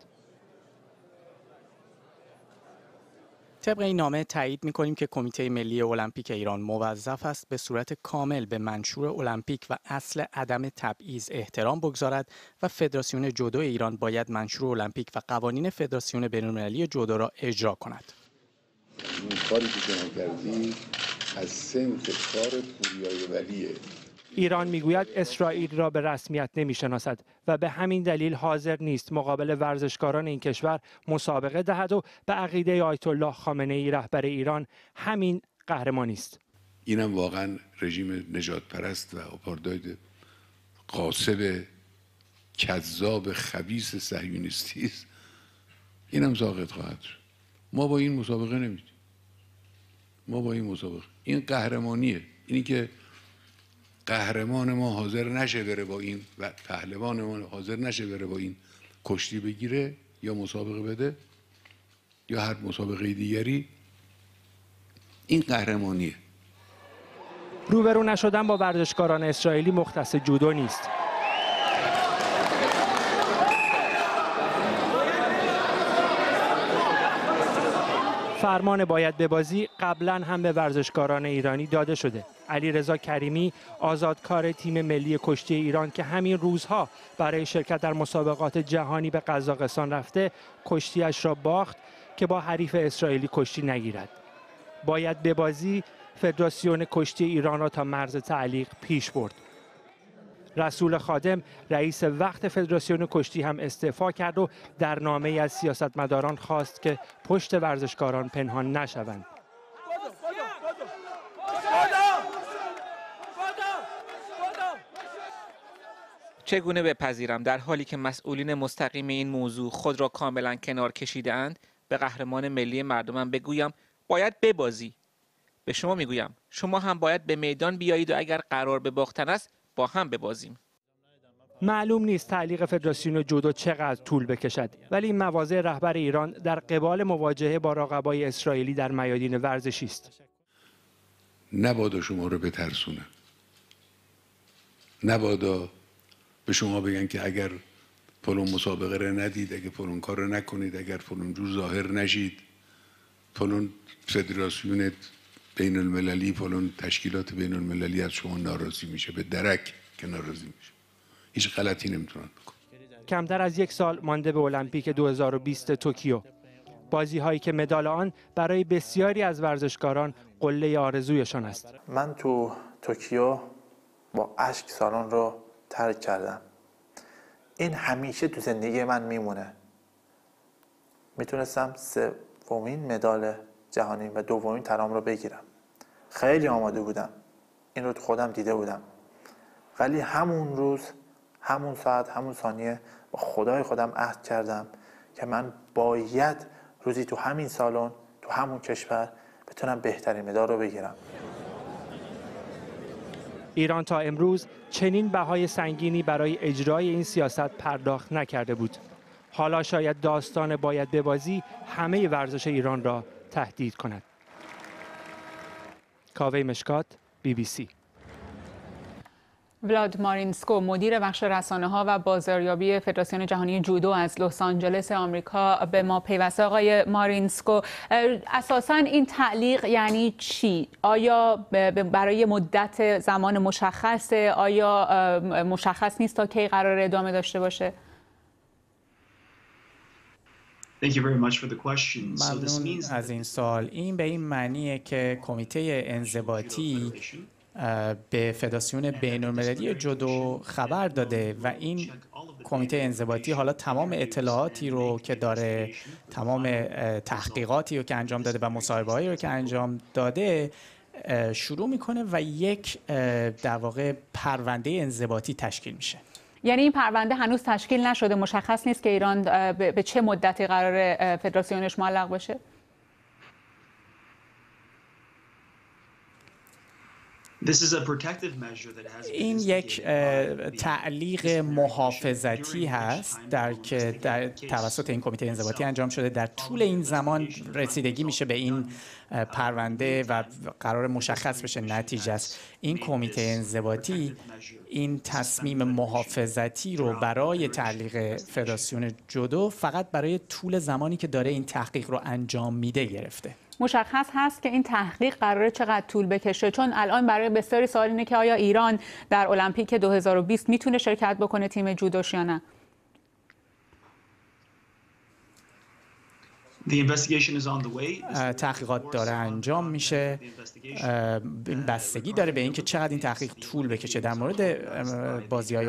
طبق این نامه تایید می‌کنیم که کمیته ملی المپیک ایران موظف است به صورت کامل به منشور المپیک و اصل عدم تبعیض احترام بگذارد و فدراسیون جودو ایران باید منشور المپیک و قوانین فدراسیون بین‌المللی جودو را اجرا کند. این کاری که شما کردی از سمت کار پوریای ولیه. ایران میگوید اسرائیل را به رسمیت نمیشناسد و به همین دلیل حاضر نیست مقابل ورزشکاران این کشور مسابقه دهد و به عقیده آیت الله خامنه‌ای رهبر ایران همین قهرمانی است. اینم واقعا رژیم نجات پرست و آپارداید غاصب کذاب خبیث صهیونیستی است. اینم ساقط خواهد شد. ما با این مسابقه نمیدیم. ما با این مسابقه، این قهرمانیه. اینی که قهرمان ما حاضر نشه بره با این و پهلوان ما حاضر نشه بره با این کشتی بگیره یا مسابقه بده یا هر مسابقه دیگری، این قهرمانیه. روبرو نشدن با ورزشکاران اسرائیلی مختص جودو نیست. فرمان باید ببازی قبلا هم به ورزشکاران ایرانی داده شده. علیرضا کریمی، آزادکار تیم ملی کشتی ایران که همین روزها برای شرکت در مسابقات جهانی به قزاقستان رفته، کشتیش را باخت که با حریف اسرائیلی کشتی نگیرد. باید ببازی فدراسیون کشتی ایران را تا مرز تعلیق پیش برد. رسول خادم رئیس وقت فدراسیون کشتی هم استعفا کرد و در نامه‌ای از سیاستمداران خواست که پشت ورزشکاران پنهان نشوند. چگونه بپذیرم در حالی که مسئولین مستقیم این موضوع خود را کاملا کنار کشیده‌اند به قهرمان ملی مردمم بگویم باید ببازی؟ به شما میگویم شما هم باید به میدان بیایید و اگر قرار به باختن است با هم ببازیم. معلوم نیست تعلیق فدراسیون جودو چقدر طول بکشد، ولی مواضع رهبر ایران در قبال مواجهه با رقبای اسرائیلی در میادین ورزشی است. نبادا شما رو بترسونن، نبادا به شما بگن که اگر فلان مسابقه رو ندید، اگر فلان کار رو نکنید، اگر فلان جور ظاهر نشید، فلان فدراسیون بین المللی، فلان تشکیلات بین المللی از شما ناراضی میشه، به درک که ناراضی میشه. هیچ غلطی نمیتونن بکنن. کمتر از 1 سال مانده به المپیک 2020 توکیو. بازی هایی که مدال آن برای بسیاری از ورزشکاران قله آرزویشان است. من تو توکیو با اشک سالن رو ترک کردم. این همیشه تو زندگی من میمونه. میتونستم 3مین مدال جهانی و 2مین طلام رو بگیرم. خیلی آماده بودم. این رو تو خودم دیده بودم. ولی همون روز، همون ساعت، همون ثانیه با خدای خودم عهد کردم که من باید روزی تو همین سالن، تو همون کشور بتونم بهترین مدال رو بگیرم. ایران تا امروز چنین بهای سنگینی برای اجرای این سیاست پرداخت نکرده بود. حالا شاید داستان باید ببازی همه ورزش ایران را تهدید کند. کاوه مشکات، BBC. ولاد مارینسکو مدیر بخش رسانه‌ها و بازاریابی فدراسیون جهانی جودو از لس آنجلس آمریکا به ما پیوسته. آقای مارینسکو، اساساً این تعلیق یعنی چی؟ آیا برای مدت زمان مشخصه؟ آیا مشخص نیست تا کی قرار ادامه داشته باشه؟ ممنون از این سوال. این به این معنیه که کمیته انضباطی به فدراسیون بین‌المللی جودو خبر داده و این کمیته انضباطی حالا تمام اطلاعاتی رو که داره، تمام تحقیقاتی رو که انجام داده و مصاحبه‌هایی رو که انجام داده شروع میکنه و یک در واقع پرونده انضباطی تشکیل میشه. یعنی این پرونده هنوز تشکیل نشده، مشخص نیست که ایران به چه مدتی قرار فدراسیونش معلق بشه؟ این یک تعلیق محافظتی هست که در توسط این کمیته انضباطی انجام شده. در طول این زمان رسیدگی میشه به این پرونده و قرار مشخص بشه نتیجه است. این کمیته انضباطی این تصمیم محافظتی رو برای تعلیق فدراسیون جودو فقط برای طول زمانی که داره این تحقیق رو انجام میده گرفته. مشخص هست که این تحقیق قراره چقدر طول بکشه؟ چون الان برای بسیاری سوال اینه که آیا ایران در المپیک 2020 میتونه شرکت بکنه تیم جودوش یا نه؟ تحقیقات داره انجام میشه. این بستگی داره به اینکه چقدر این تحقیق طول بکشه. در مورد بازی‌های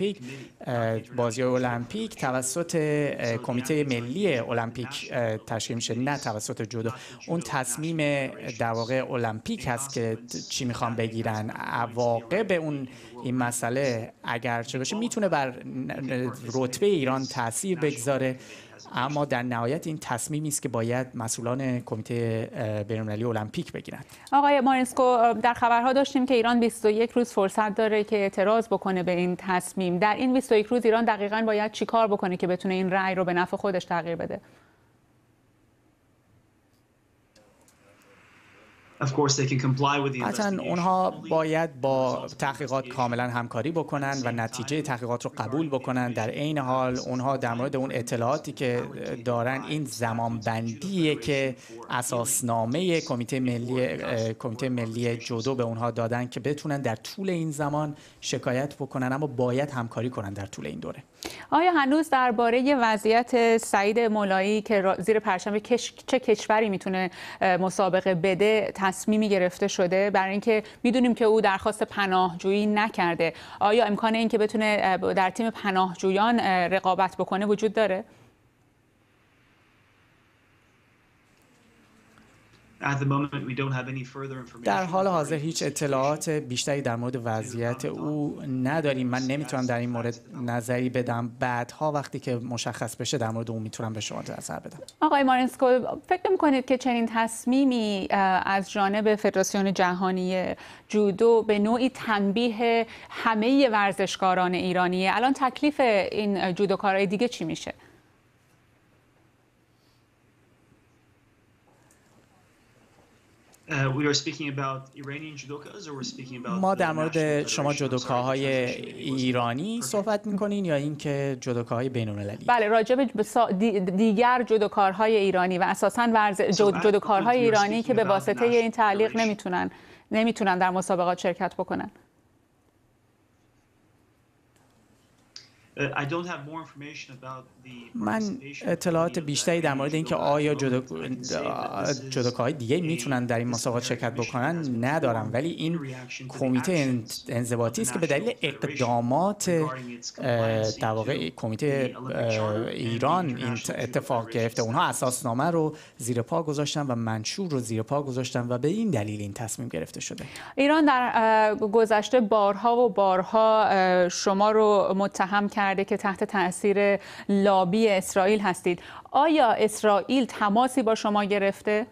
المپیک توسط کمیته ملی المپیک تشکیل میشه، نه توسط جودو. اون تصمیم در واقع المپیک هست که چی میخوان بگیرن. عواقب این مسئله اگرچه باشه میتونه بر رتبه ایران تاثیر بگذاره، اما در نهایت این تصمیمی است که باید مسئولان کمیته بین‌المللی المپیک بگیرند. آقای مارینسکو، در خبرها داشتیم که ایران 21 روز فرصت داره که اعتراض بکنه به این تصمیم. در این 21 روز ایران دقیقاً باید چی کار بکنه که بتونه این رأی رو به نفع خودش تغییر بده؟ قطعاً اونها باید با تحقیقات کاملا همکاری بکنن و نتیجه تحقیقات رو قبول بکنن. در عین حال اونها در مورد اون اطلاعاتی که دارن، این زمانبندیه که اساسنامه کمیته ملی جودو به اونها دادن که بتونن در طول این زمان شکایت بکنن، اما باید همکاری کنن در طول این دوره. آیا هنوز درباره وضعیت سعید مولایی که زیر پرچم چه کشوری میتونه مسابقه بده تصمیمی گرفته شده؟ برای اینکه میدونیم که او درخواست پناهجویی نکرده، آیا امکان این که بتونه در تیم پناهجویان رقابت بکنه وجود داره؟ در حال حاضر هیچ اطلاعات بیشتری در مورد وضعیت او نداریم. من نمیتونم در این مورد نظری بدم. بعدها وقتی که مشخص بشه در مورد اون میتونم به شما نظر بدم. آقای مارینسکو، فکر نمی‌کنید که چنین تصمیمی از جانب فدراسیون جهانی جودو به نوعی تنبیه همه ورزشکاران ایرانیه؟ الان تکلیف این جودوکارای دیگه چی میشه؟ ما در مورد شما جودوکاهای ایرانی صحبت میکنین یا اینکه جودوکاهای بین‌المللی؟ بله، راجع به دیگر جودوکارهای ایرانی و اساساً جودوکارهای ایرانی که به واسطه این تعلیق نمیتونن در مسابقات شرکت بکنن. من اطلاعات بیشتری در مورد اینکه آیا جودوکاهای دیگه میتونن در این مسابقات شرکت بکنن ندارم، ولی این کمیته انضباطی است که به دلیل اقدامات در واقع کمیته ایران این اتفاق گرفته. اونها اساسنامه رو زیر پا گذاشتن و منشور رو زیر پا گذاشتن و به این دلیل این تصمیم گرفته شده. ایران در گذشته بارها و بارها شما رو متهم کرده که تحت تأثیر لابی اسرائیل هستید. آیا اسرائیل تماسی با شما گرفته؟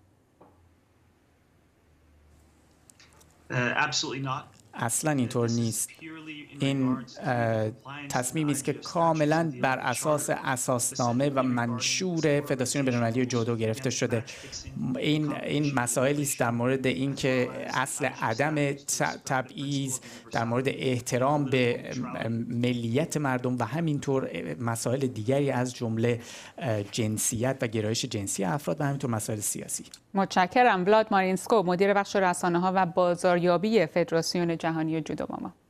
اصلا اینطور نیست. این تصمیمی است که کاملا بر اساس اساسنامه و منشور فدراسیون بین‌المللی جودو گرفته شده. این مسائلی است در مورد اینکه اصل عدم تبعیض، در مورد احترام به ملیت مردم و همینطور مسائل دیگری از جمله جنسیت و گرایش جنسی افراد و همینطور مسائل سیاسی. متشکرم. ولاد مارینسکو، مدیر بخش رسانه‌ها و بازاریابی فدراسیون جهانی جودو با ما.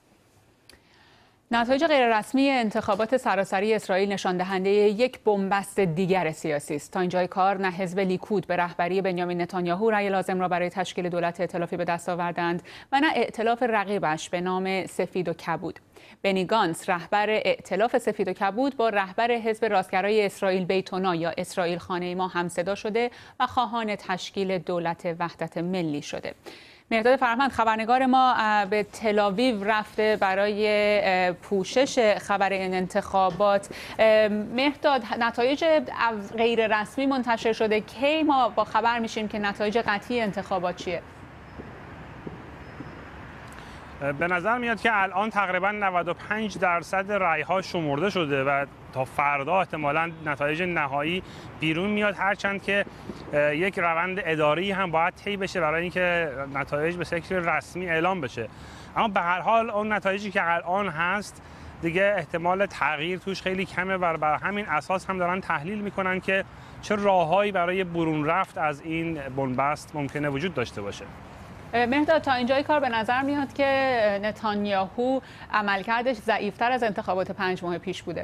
نتایج غیررسمی انتخابات سراسری اسرائیل نشان دهنده یک بنبست دیگر سیاسی است. تا اینجای کار نه حزب لیکود به رهبری بنیامین نتانیاهو رأی لازم را برای تشکیل دولت ائتلافی به دست آوردند و نه ائتلاف رقیبش به نام سفید و کبود. بنی گانتس، رهبر ائتلاف سفید و کبود، با رهبر حزب راستگرای اسرائیل بیتونا یا اسرائیل خانه ما همصدا شده و خواهان تشکیل دولت وحدت ملی شده. مهرداد فرهمند، خبرنگار ما به تل‌آویو رفته برای پوشش خبر این انتخابات. مهرداد، نتایج غیر رسمی منتشر شده. کی ما با خبر میشیم که نتایج قطعی انتخابات چیه؟ به نظر میاد که الان تقریبا 95% رأی‌ها شمرده شده و تا فردا احتمالاً نتایج نهایی بیرون میاد، هرچند که یک روند اداری هم باید طی بشه برای اینکه نتایج به شکل رسمی اعلام بشه. اما به هر حال اون نتایجی که الان هست دیگه احتمال تغییر توش خیلی کمه و بر همین اساس هم دارن تحلیل میکنن که چه راههایی برای برون رفت از این بنبست ممکنه وجود داشته باشه. مهرداد، تا اینجای کار به نظر میاد که نتانیاهو عملکردش ضعیف‌تر از انتخابات 5 ماه پیش بوده.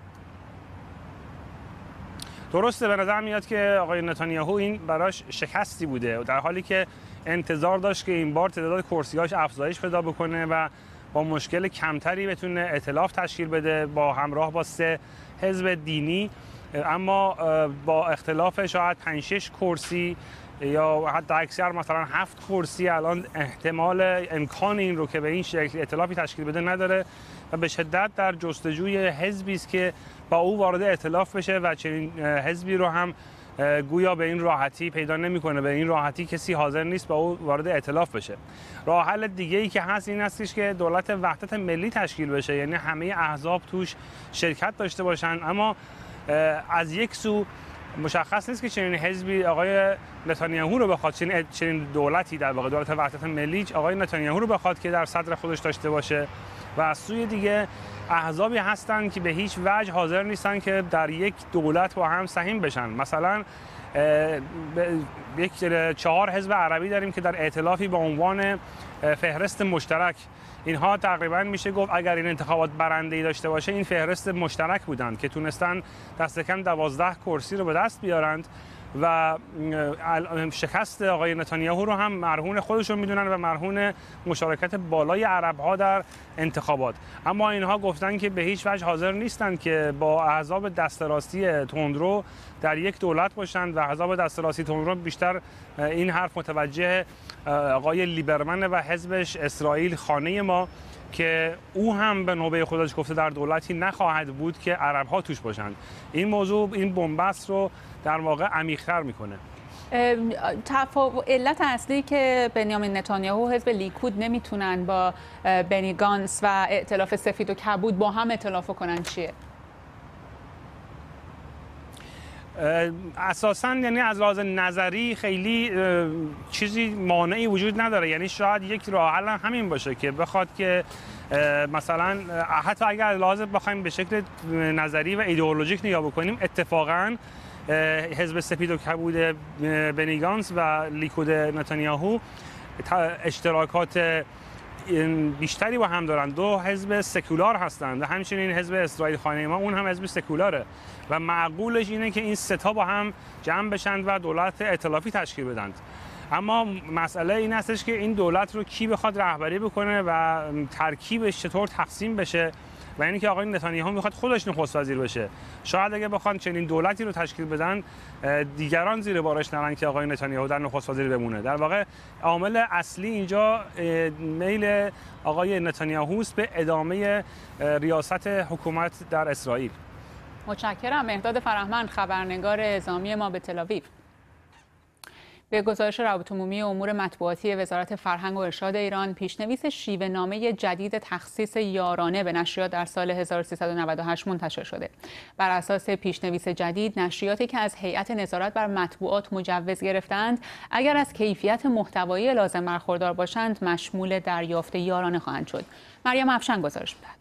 درسته، به نظر میاد که آقای نتانیاهو این براش شکستی بوده، در حالی که انتظار داشت که این بار تعداد کرسی‌هاش افزایش پیدا بکنه و با مشکل کمتری بتونه ائتلاف تشکیل بده با همراه با 3 حزب دینی، اما با اختلاف شاید 5-6 کرسی یا حتی اکثر مثلا 7 کرسی الان احتمال امکان این رو که به این شکل ائتلافی تشکیل بده نداره و به شدت در جستجوی حزبی است که با او وارد ائتلاف بشه و چنین حزبی رو هم گویا به این راحتی پیدا نمیکنه. به این راحتی کسی حاضر نیست با او وارد ائتلاف بشه. راه حل دیگه ای که هست این هستش که دولت وحدت ملی تشکیل بشه، یعنی همه احزاب توش شرکت داشته باشن، اما از یک سو مشخص نیست که چنین حزبی آقای نتانیاهو رو بخواد، چنین دولتی در واقع دولت وحدت ملی آقای نتانیاهو رو بخواد که در صدر خودش داشته باشه و از سوی دیگه احزابی هستند که به هیچ وجه حاضر نیستن که در یک دولت با هم سهیم بشن. مثلا یک 4 حزب عربی داریم که در ائتلافی با عنوان فهرست مشترک. اینها تقریبا میشه گفت اگر این انتخابات برنده‌ای داشته باشه این فهرست مشترک بودند که تونستن دست کم 12 کرسی رو به دست بیارند و شکست آقای نتانیاهو رو هم مرهون خودشون میدونن و مرهون مشارکت بالای عرب‌ها در انتخابات. اما اینها گفتن که به هیچ وجه حاضر نیستن که با احزاب دست راستی تندرو در یک دولت باشند و احزاب دست راستی تندرو بیشتر این حرف متوجه آقای لیبرمن و حزبش اسرائیل خانه ما که او هم به نوبه خودش گفته در دولتی نخواهد بود که عرب‌ها توش باشند. این موضوع این بنبست رو در واقع عمیق‌تر میکنه. علت اصلی که بنیامین نتانیاهو و حزب لیکود نمیتونن با بنی گانس و ائتلاف سفید و کبود با هم ائتلاف کنن چیه؟ اساساً یعنی از لحاظ نظری خیلی چیزی مانعی وجود نداره. یعنی شاید یک راه حل همین باشه که بخواد که مثلا حتی اگر از لحاظ بخوایم به شکل نظری و ایدئولوژیک نگاه بکنیم، اتفاقاً حزب سفید و کبود بنی گانس و لیکود نتانیاهو اشتراکات بیشتری با هم دارن. دو حزب سکولار هستند و همچنین حزب اسرائیل خانه ما اون هم حزب سکولاره و معقولش اینه که این سه تا با هم جمع بشن و دولت ائتلافی تشکیل بدن. اما مسئله این هستش که این دولت رو کی بخواد رهبری بکنه و ترکیبش چطور تقسیم بشه و اینی که آقای نتانیاهو میخواد خودش نخست وزیر بشه. شاید اگه بخوان چنین دولتی رو تشکیل بدن دیگران زیر بارش نرن که آقای نتانیاهو در نخست وزیر بمونه. در واقع عامل اصلی اینجا میل آقای نتانیاهوست به ادامه ریاست حکومت در اسرائیل. متشکرم. مهرداد فرهمند، خبرنگار اعزامی ما به تل‌آویو. به گزارش روابط عمومی امور مطبوعاتی وزارت فرهنگ و ارشاد ایران، پیشنویس شیوه‌نامه جدید تخصیص یارانه به نشریات در سال 1398 منتشر شده. بر اساس پیشنویس جدید، نشریاتی که از هیئت نظارت بر مطبوعات مجوز گرفتند، اگر از کیفیت محتوایی لازم برخوردار باشند، مشمول دریافت یارانه خواهند شد. مریم افشین گزارش می‌دهد.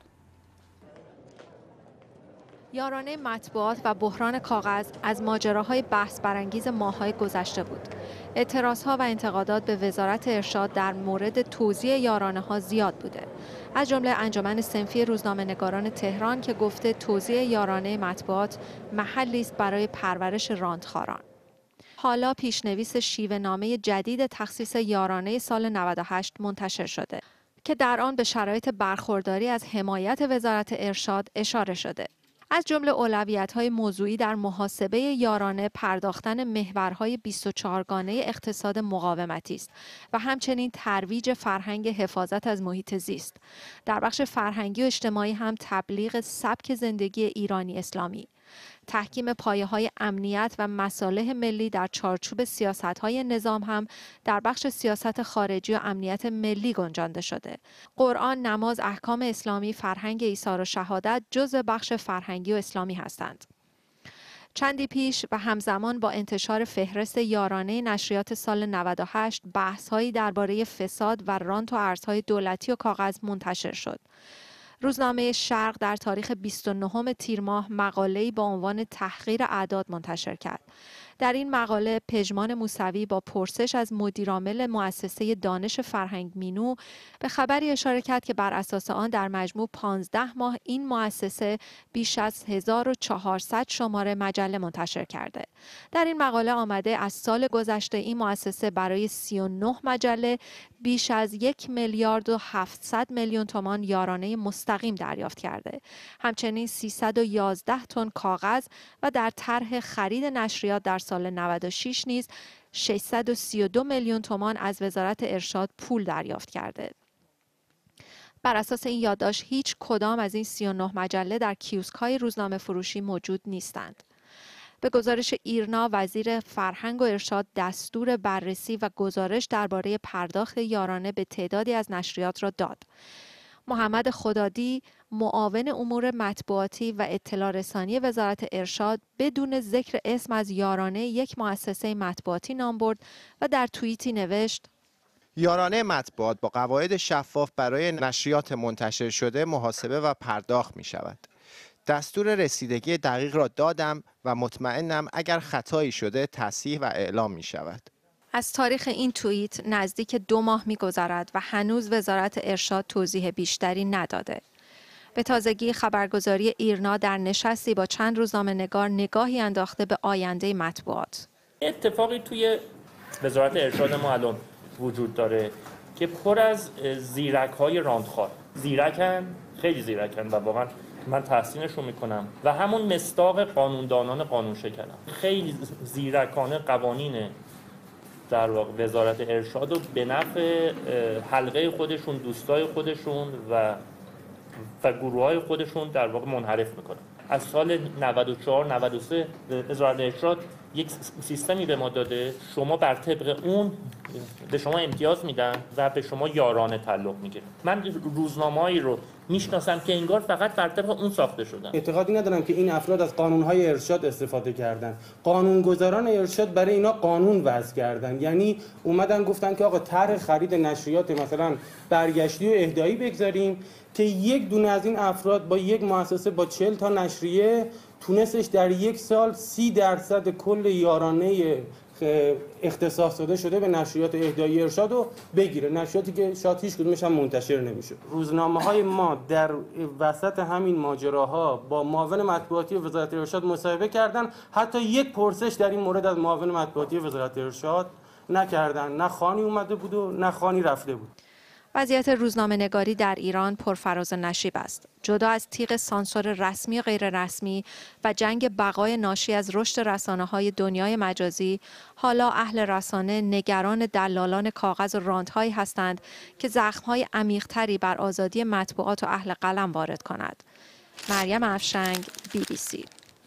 یارانه مطبوعات و بحران کاغذ از ماجراهای بحث برانگیز ماه‌های گذشته بود. اعتراضها و انتقادات به وزارت ارشاد در مورد توزیع یارانه‌ها زیاد بوده. از جمله انجمن صنفی روزنامه‌نگاران تهران که گفته توزیع یارانه مطبوعات محلی است برای پرورش راندخواران. حالا پیشنویس شیوه‌نامه جدید تخصیص یارانه سال 98 منتشر شده که در آن به شرایط برخورداری از حمایت وزارت ارشاد اشاره شده. از جمله اولویت‌های موضوعی در محاسبه یارانه پرداختن محورهای 24 گانه اقتصاد مقاومتی است و همچنین ترویج فرهنگ حفاظت از محیط زیست. در بخش فرهنگی و اجتماعی هم تبلیغ سبک زندگی ایرانی اسلامی. تحکیم پایه‌های امنیت و مصالح ملی در چارچوب سیاست‌های نظام هم در بخش سیاست خارجی و امنیت ملی گنجانده شده. قرآن، نماز، احکام اسلامی، فرهنگ ایثار و شهادت جزء بخش فرهنگی و اسلامی هستند. چندی پیش و همزمان با انتشار فهرست یارانه نشریات سال 98 بحث‌هایی درباره فساد و رانت و ارزهای دولتی و کاغذ منتشر شد. روزنامه شرق در تاریخ 29 تیر ماه مقاله‌ای با عنوان تحقیر اعداد منتشر کرد. در این مقاله پژمان موسوی با پرسش از مدیرعامل مؤسسه دانش فرهنگ مینو به خبری اشاره کرد که بر اساس آن در مجموع 15 ماه این مؤسسه بیش از 1400 شماره مجله منتشر کرده. در این مقاله آمده از سال گذشته این مؤسسه برای 39 مجله بیش از 1 میلیارد و 700 میلیون تومان یارانه مستقیم دریافت کرده. همچنین 311 تن کاغذ و در طرح خرید نشریات در سال 96 نیز 632 میلیون تومان از وزارت ارشاد پول دریافت کرده. بر اساس این یادداشت هیچ کدام از این 39 مجله در کیوسک‌های روزنامه فروشی موجود نیستند. به گزارش ایرنا، وزیر فرهنگ و ارشاد دستور بررسی و گزارش درباره پرداخت یارانه به تعدادی از نشریات را داد. محمد خدادی، معاون امور مطبوعاتی و اطلاع رسانی وزارت ارشاد، بدون ذکر اسم از یارانه یک مؤسسه مطبوعاتی نام برد و در توییتی نوشت: یارانه مطبوعات با قواعد شفاف برای نشریات منتشر شده محاسبه و پرداخت می شود. دستور رسیدگی دقیق را دادم و مطمئنم اگر خطایی شده تصحیح و اعلام می شود. از تاریخ این توییت نزدیک 2 ماه می‌گذرد و هنوز وزارت ارشاد توضیح بیشتری نداده. به تازگی خبرگزاری ایرنا در نشستی با چند روزنامه‌نگار نگاهی انداخته به آینده مطبوعات. اتفاقی توی وزارت ارشاد ما الان وجود داره که پر از زیرک‌های راندخوار. زیرکن، خیلی زیرکن و واقعا من تحسینشون میکنم و همون مصداق قانوندانان قانون شکنن. خیلی زیرکانه قوانین در واقع وزارت ارشاد و به نفع حلقه خودشون، دوستای خودشون و گروه‌های خودشون در واقع منحرف میکنن. از سال 94 93 وزارت ارشاد یک سیستمی به ما داده، شما بر طبق اون به شما امتیاز میدن و به شما یارانه تعلق میگیره. من روزنامه‌ای رو میشناسم که انگار فقط بر طبق اون ساخته شدن. اعتقادی ندارم که این افراد از قانون‌های ارشاد استفاده کردن. قانونگذاران ارشاد برای اینا قانون وضع کردن. یعنی اومدن گفتن که آقا طرح خرید نشریات مثلا برگشتی و اهدایی بگذاریم که یک دونه از این افراد با یک مؤسسه با 40 تا نشریه تونستش در یک سال 30% کل یارانه اختصاص داده شده به نشریات اهدایی ارشاد رو بگیره، نشریاتی که شاید هیچ کدومش هم منتشر نمیشه. روزنامه‌های ما در وسط همین ماجراها با معاون مطبوعاتی وزارت ارشاد مصاحبه کردن، حتی یک پرسش در این مورد از معاون مطبوعاتی وزارت ارشاد نکردن، نه خوانی اومده بود و نه خوانی رفته بود. وضعیت روزنامه‌نگاری در ایران پرفراز و نشیب است. جدا از تیغ سانسور رسمی و غیر رسمی و جنگ بقای ناشی از رشد رسانه‌های دنیای مجازی، حالا اهل رسانه نگران دلالان کاغذ و راندهایی هستند که زخم‌های عمیق‌تری بر آزادی مطبوعات و اهل قلم وارد کند. مریم افشنگ، BBC.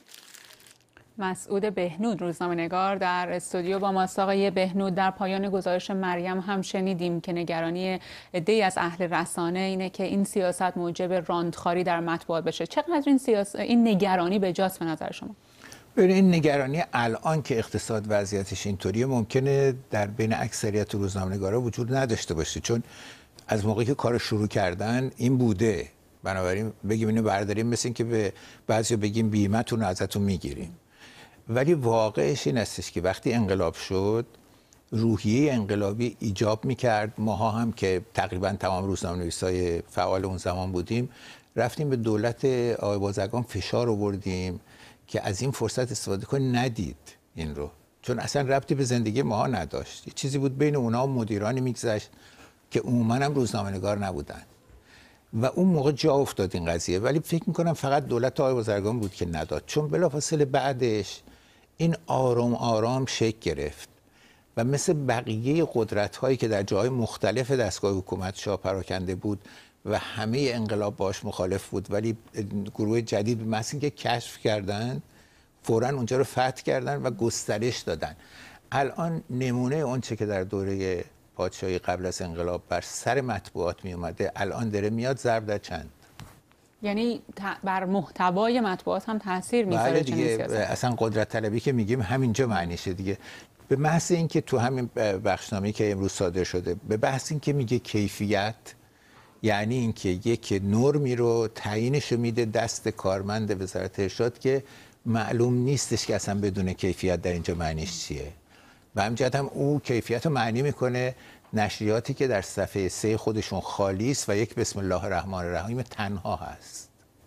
مسعود بهنود روزنامه‌نگار در استودیو با ماست. آقای بهنود، در پایان گزارش مریم هم شنیدیم که نگرانی عده‌ای از اهل رسانه اینه که این سیاست موجب راندخواری در مطبوعات بشه. چقدر این نگرانی به جاست به نظر شما؟ ببینید، این نگرانی الان که اقتصاد وضعیتش اینطوریه ممکنه در بین اکثریت روزنامه‌نگارا وجود نداشته باشه، چون از موقعی که کار شروع کردن این بوده. بنابراین بگیم اینو برداریم مثل این که به بعضیا بگیم بیمه‌تون ازتون میگیریم. ولی واقعش این استش که وقتی انقلاب شد روحیه انقلابی ایجاب میکرد. ماها هم که تقریبا تمام روزنامه‌نویسای فعال اون زمان بودیم رفتیم به دولت آقای بازرگان فشار آوردیم که از این فرصت استفاده کنه، ندید این رو، چون اصلا ربطی به زندگی ماها نداشت. یه چیزی بود بین اونا و مدیرانی میگذشت که عموما هم روزنامه‌نگار نبودن و اون موقع جا افتاد این قضیه. ولی فکر میکنم فقط دولت آقای بازرگان بود که نداد، چون بلافاصله بعدش این آرام آرام شکل گرفت و مثل بقیه قدرت‌هایی که در جاهای مختلف دستگاه حکومت شاه پراکنده بود و همه انقلاب باش مخالف بود، ولی گروه جدید به محض اینکه کشف کردن فوراً اونجا رو فتح کردن و گسترش دادن. الان نمونه اون چه که در دوره پادشاهی قبل از انقلاب بر سر مطبوعات می اومده الان داره میاد ضرب در چند. یعنی بر محتوای مطبوعات هم تاثیر میذاره. بله دیگه، اصلا قدرت طلبی که میگیم همینجا معنیشه دیگه. به بحث این که تو همین بخشنامه‌ای که امروز صادر شده به بحث این که میگه کیفیت، یعنی اینکه یک نرمی رو تعیینش میده دست کارمند وزارت ارشاد که معلوم نیستش که اصلا بدون کیفیت در اینجا معنیش چیه. و همچنین هم او کیفیت رو معنی میکنه نشریاتی که در صفحه 3 خودشون خالی است و یک بسم الله الرحمن الرحیم تنها هست.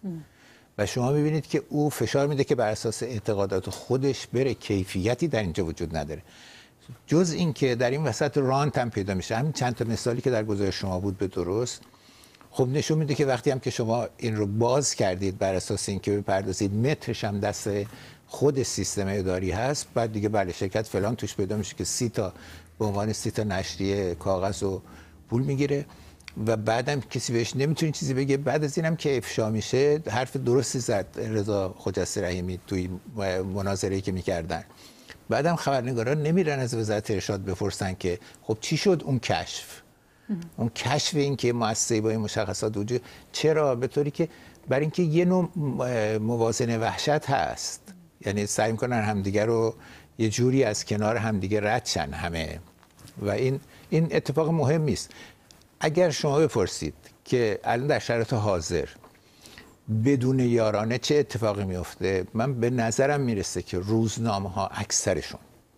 و شما میبینید که او فشار میده که بر اساس اعتقادات خودش بره، کیفیتی در اینجا وجود نداره. جز این که در این وسط رانت هم پیدا میشه. همین چند تا مثالی که در گزارش شما بود به درست خب نشون میده که وقتی هم که شما این رو باز کردید بر اساس اینکه بپردازید مترش هم دست خود سیستم اداری هست، بعد دیگه بله شرکت فلان توش پیدا میشه که 30 تا به عنوان 30 تا نشریه کاغذ و پول میگیره و بعدم کسی بهش نمیتونه چیزی بگه. بعد از اینم که افشا میشه حرف درستی زد رضا خجسته رحیمی توی مناظره‌ای که میکردن. بعدم خبرنگاران نمیرن از وزارت ارشاد بپرسن که خب چی شد اون کشف، اون کشف این که مؤسسه‌ای با این مشخصات وجود، چرا؟ به طوری که برای اینکه یه نوع موازنه وحشت هست، یعنی سعی میکنن همدیگه رو یه جوری از کنار همدیگه رد شن همه. و این اتفاق مهمی است. اگر شما بپرسید که الان در شرایط حاضر بدون یارانه چه اتفاقی میفته، من به نظرم میرسه که روزنامه‌ها اکثرشون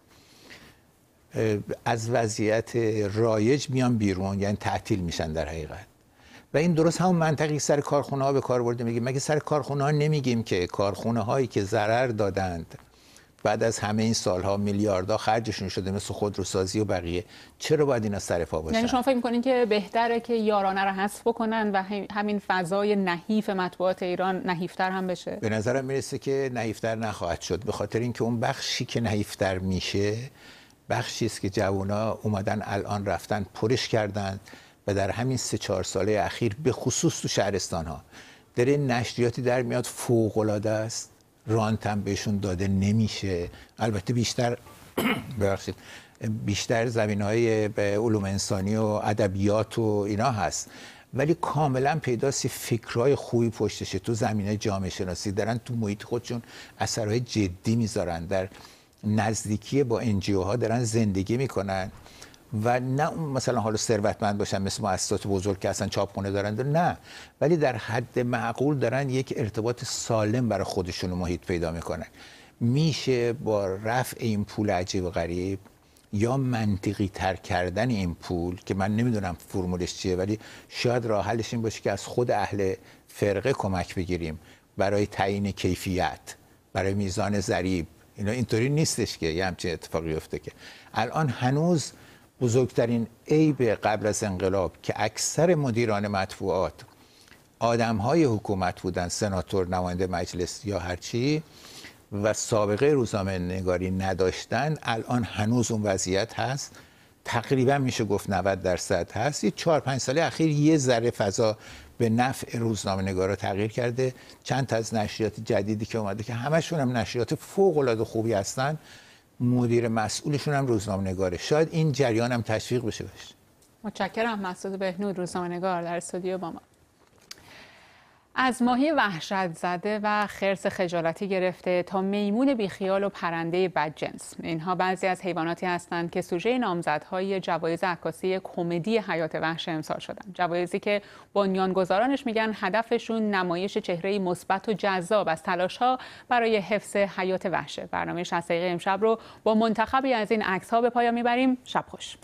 از وضعیت رایج میان بیرون، یعنی تعطیل میشن در حقیقت. و این درست همون منطقی سر کارخونه‌ها به کار برده میگیم. مگه سر کارخونه‌ها نمیگیم که کارخونه‌هایی که ضرر دادند بعد از همه این سالها میلیاردها خرجشون شده مثل خودروسازی و بقیه، چرا باید اینا سر پا باشن؟ یعنی شما فکر می‌کنین که بهتره که یارانه رو حذف بکنن و همین فضای نحیف مطبوعات ایران نحیفتر هم بشه؟ به نظرم میرسه که نحیفتر نخواهد شد، به خاطر اینکه اون بخشی که نحیفتر میشه بخشی است که جوونا اومدن الان رفتن پرش کردن و در همین 3-4 ساله اخیر به خصوص تو شهرستان‌ها داره نشریاتی در میاد فوق‌العاده است، رانت هم بهشون داده نمیشه. البته بیشتر زمینه‌های به علوم انسانی و ادبیات و اینا هست، ولی کاملا پیداست فکرهای خوبی پشتشه. تو زمینه جامعه شناسی دارن تو محیط خودشون اثرهای جدی میذارن، در نزدیکی با NGO ها دارن زندگی میکنن و نه مثلا حالا ثروتمند باشن مثل مؤسسات بزرگ که اصلا چاپخونه دارن، نه، ولی در حد معقول دارن یک ارتباط سالم برای خودشون و محیط پیدا میکنن. میشه با رفع این پول عجیب و غریب یا منطقی تر کردن این پول که من نمیدونم فرمولش چیه، ولی شاید راه حلش این باشه که از خود اهل فرقه کمک بگیریم برای تعیین کیفیت، برای میزان ضریب. اینا اینطوری نیستش که یه همچین اتفاقی افته. که الان هنوز بزرگترین عیب قبل از انقلاب که اکثر مدیران مطبوعات آدم‌های حکومت بودن، سناتور، نماینده مجلس یا هرچی، و سابقه روزنامه نگاری نداشتن، الان هنوز اون وضعیت هست. تقریبا میشه گفت 90% هست. یه 4-5 سال اخیر یه ذره فضا به نفع روزنامه نگارا تغییر کرده. چند تا از نشریات جدیدی که اومده که همشون هم نشریات فوق‌العاده خوبی هستن، مدیر مسئولشون هم روزنامه نگاره. شاید این جریان هم تشویق بشه. متشکرم. مسعود بهنود، روزنامه نگار، در استودیو با ما. از ماهی وحشت زده و خرس خجالتی گرفته تا میمون بیخیال و پرنده بدجنس، اینها بعضی از حیواناتی هستند که سوژه نامزدهای جوایز عکاسی کمدی حیات وحش امسال شدند. جوایزی که بنیانگذارانش میگن هدفشون نمایش چهره‌ای مثبت و جذاب از تلاش‌ها برای حفظ حیات وحشه. برنامه 60 دقیقه امشب رو با منتخبی از این عکس‌ها به پایان میبریم. شب خوش.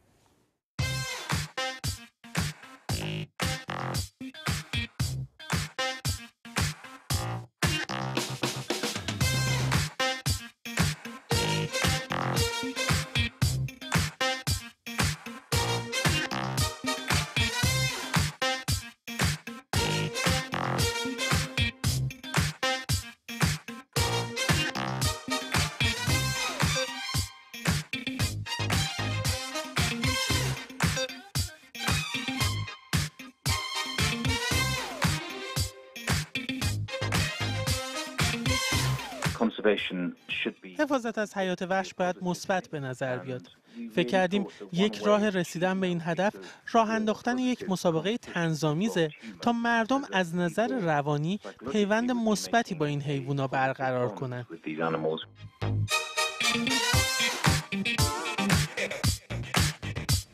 حفاظت از حیات وحش باید مثبت به نظر بیاد. فکر کردیم یک راه رسیدن به این هدف راه انداختن یک مسابقه طنزآمیزه تا مردم از نظر روانی پیوند مثبتی با این حیوونا برقرار کنند.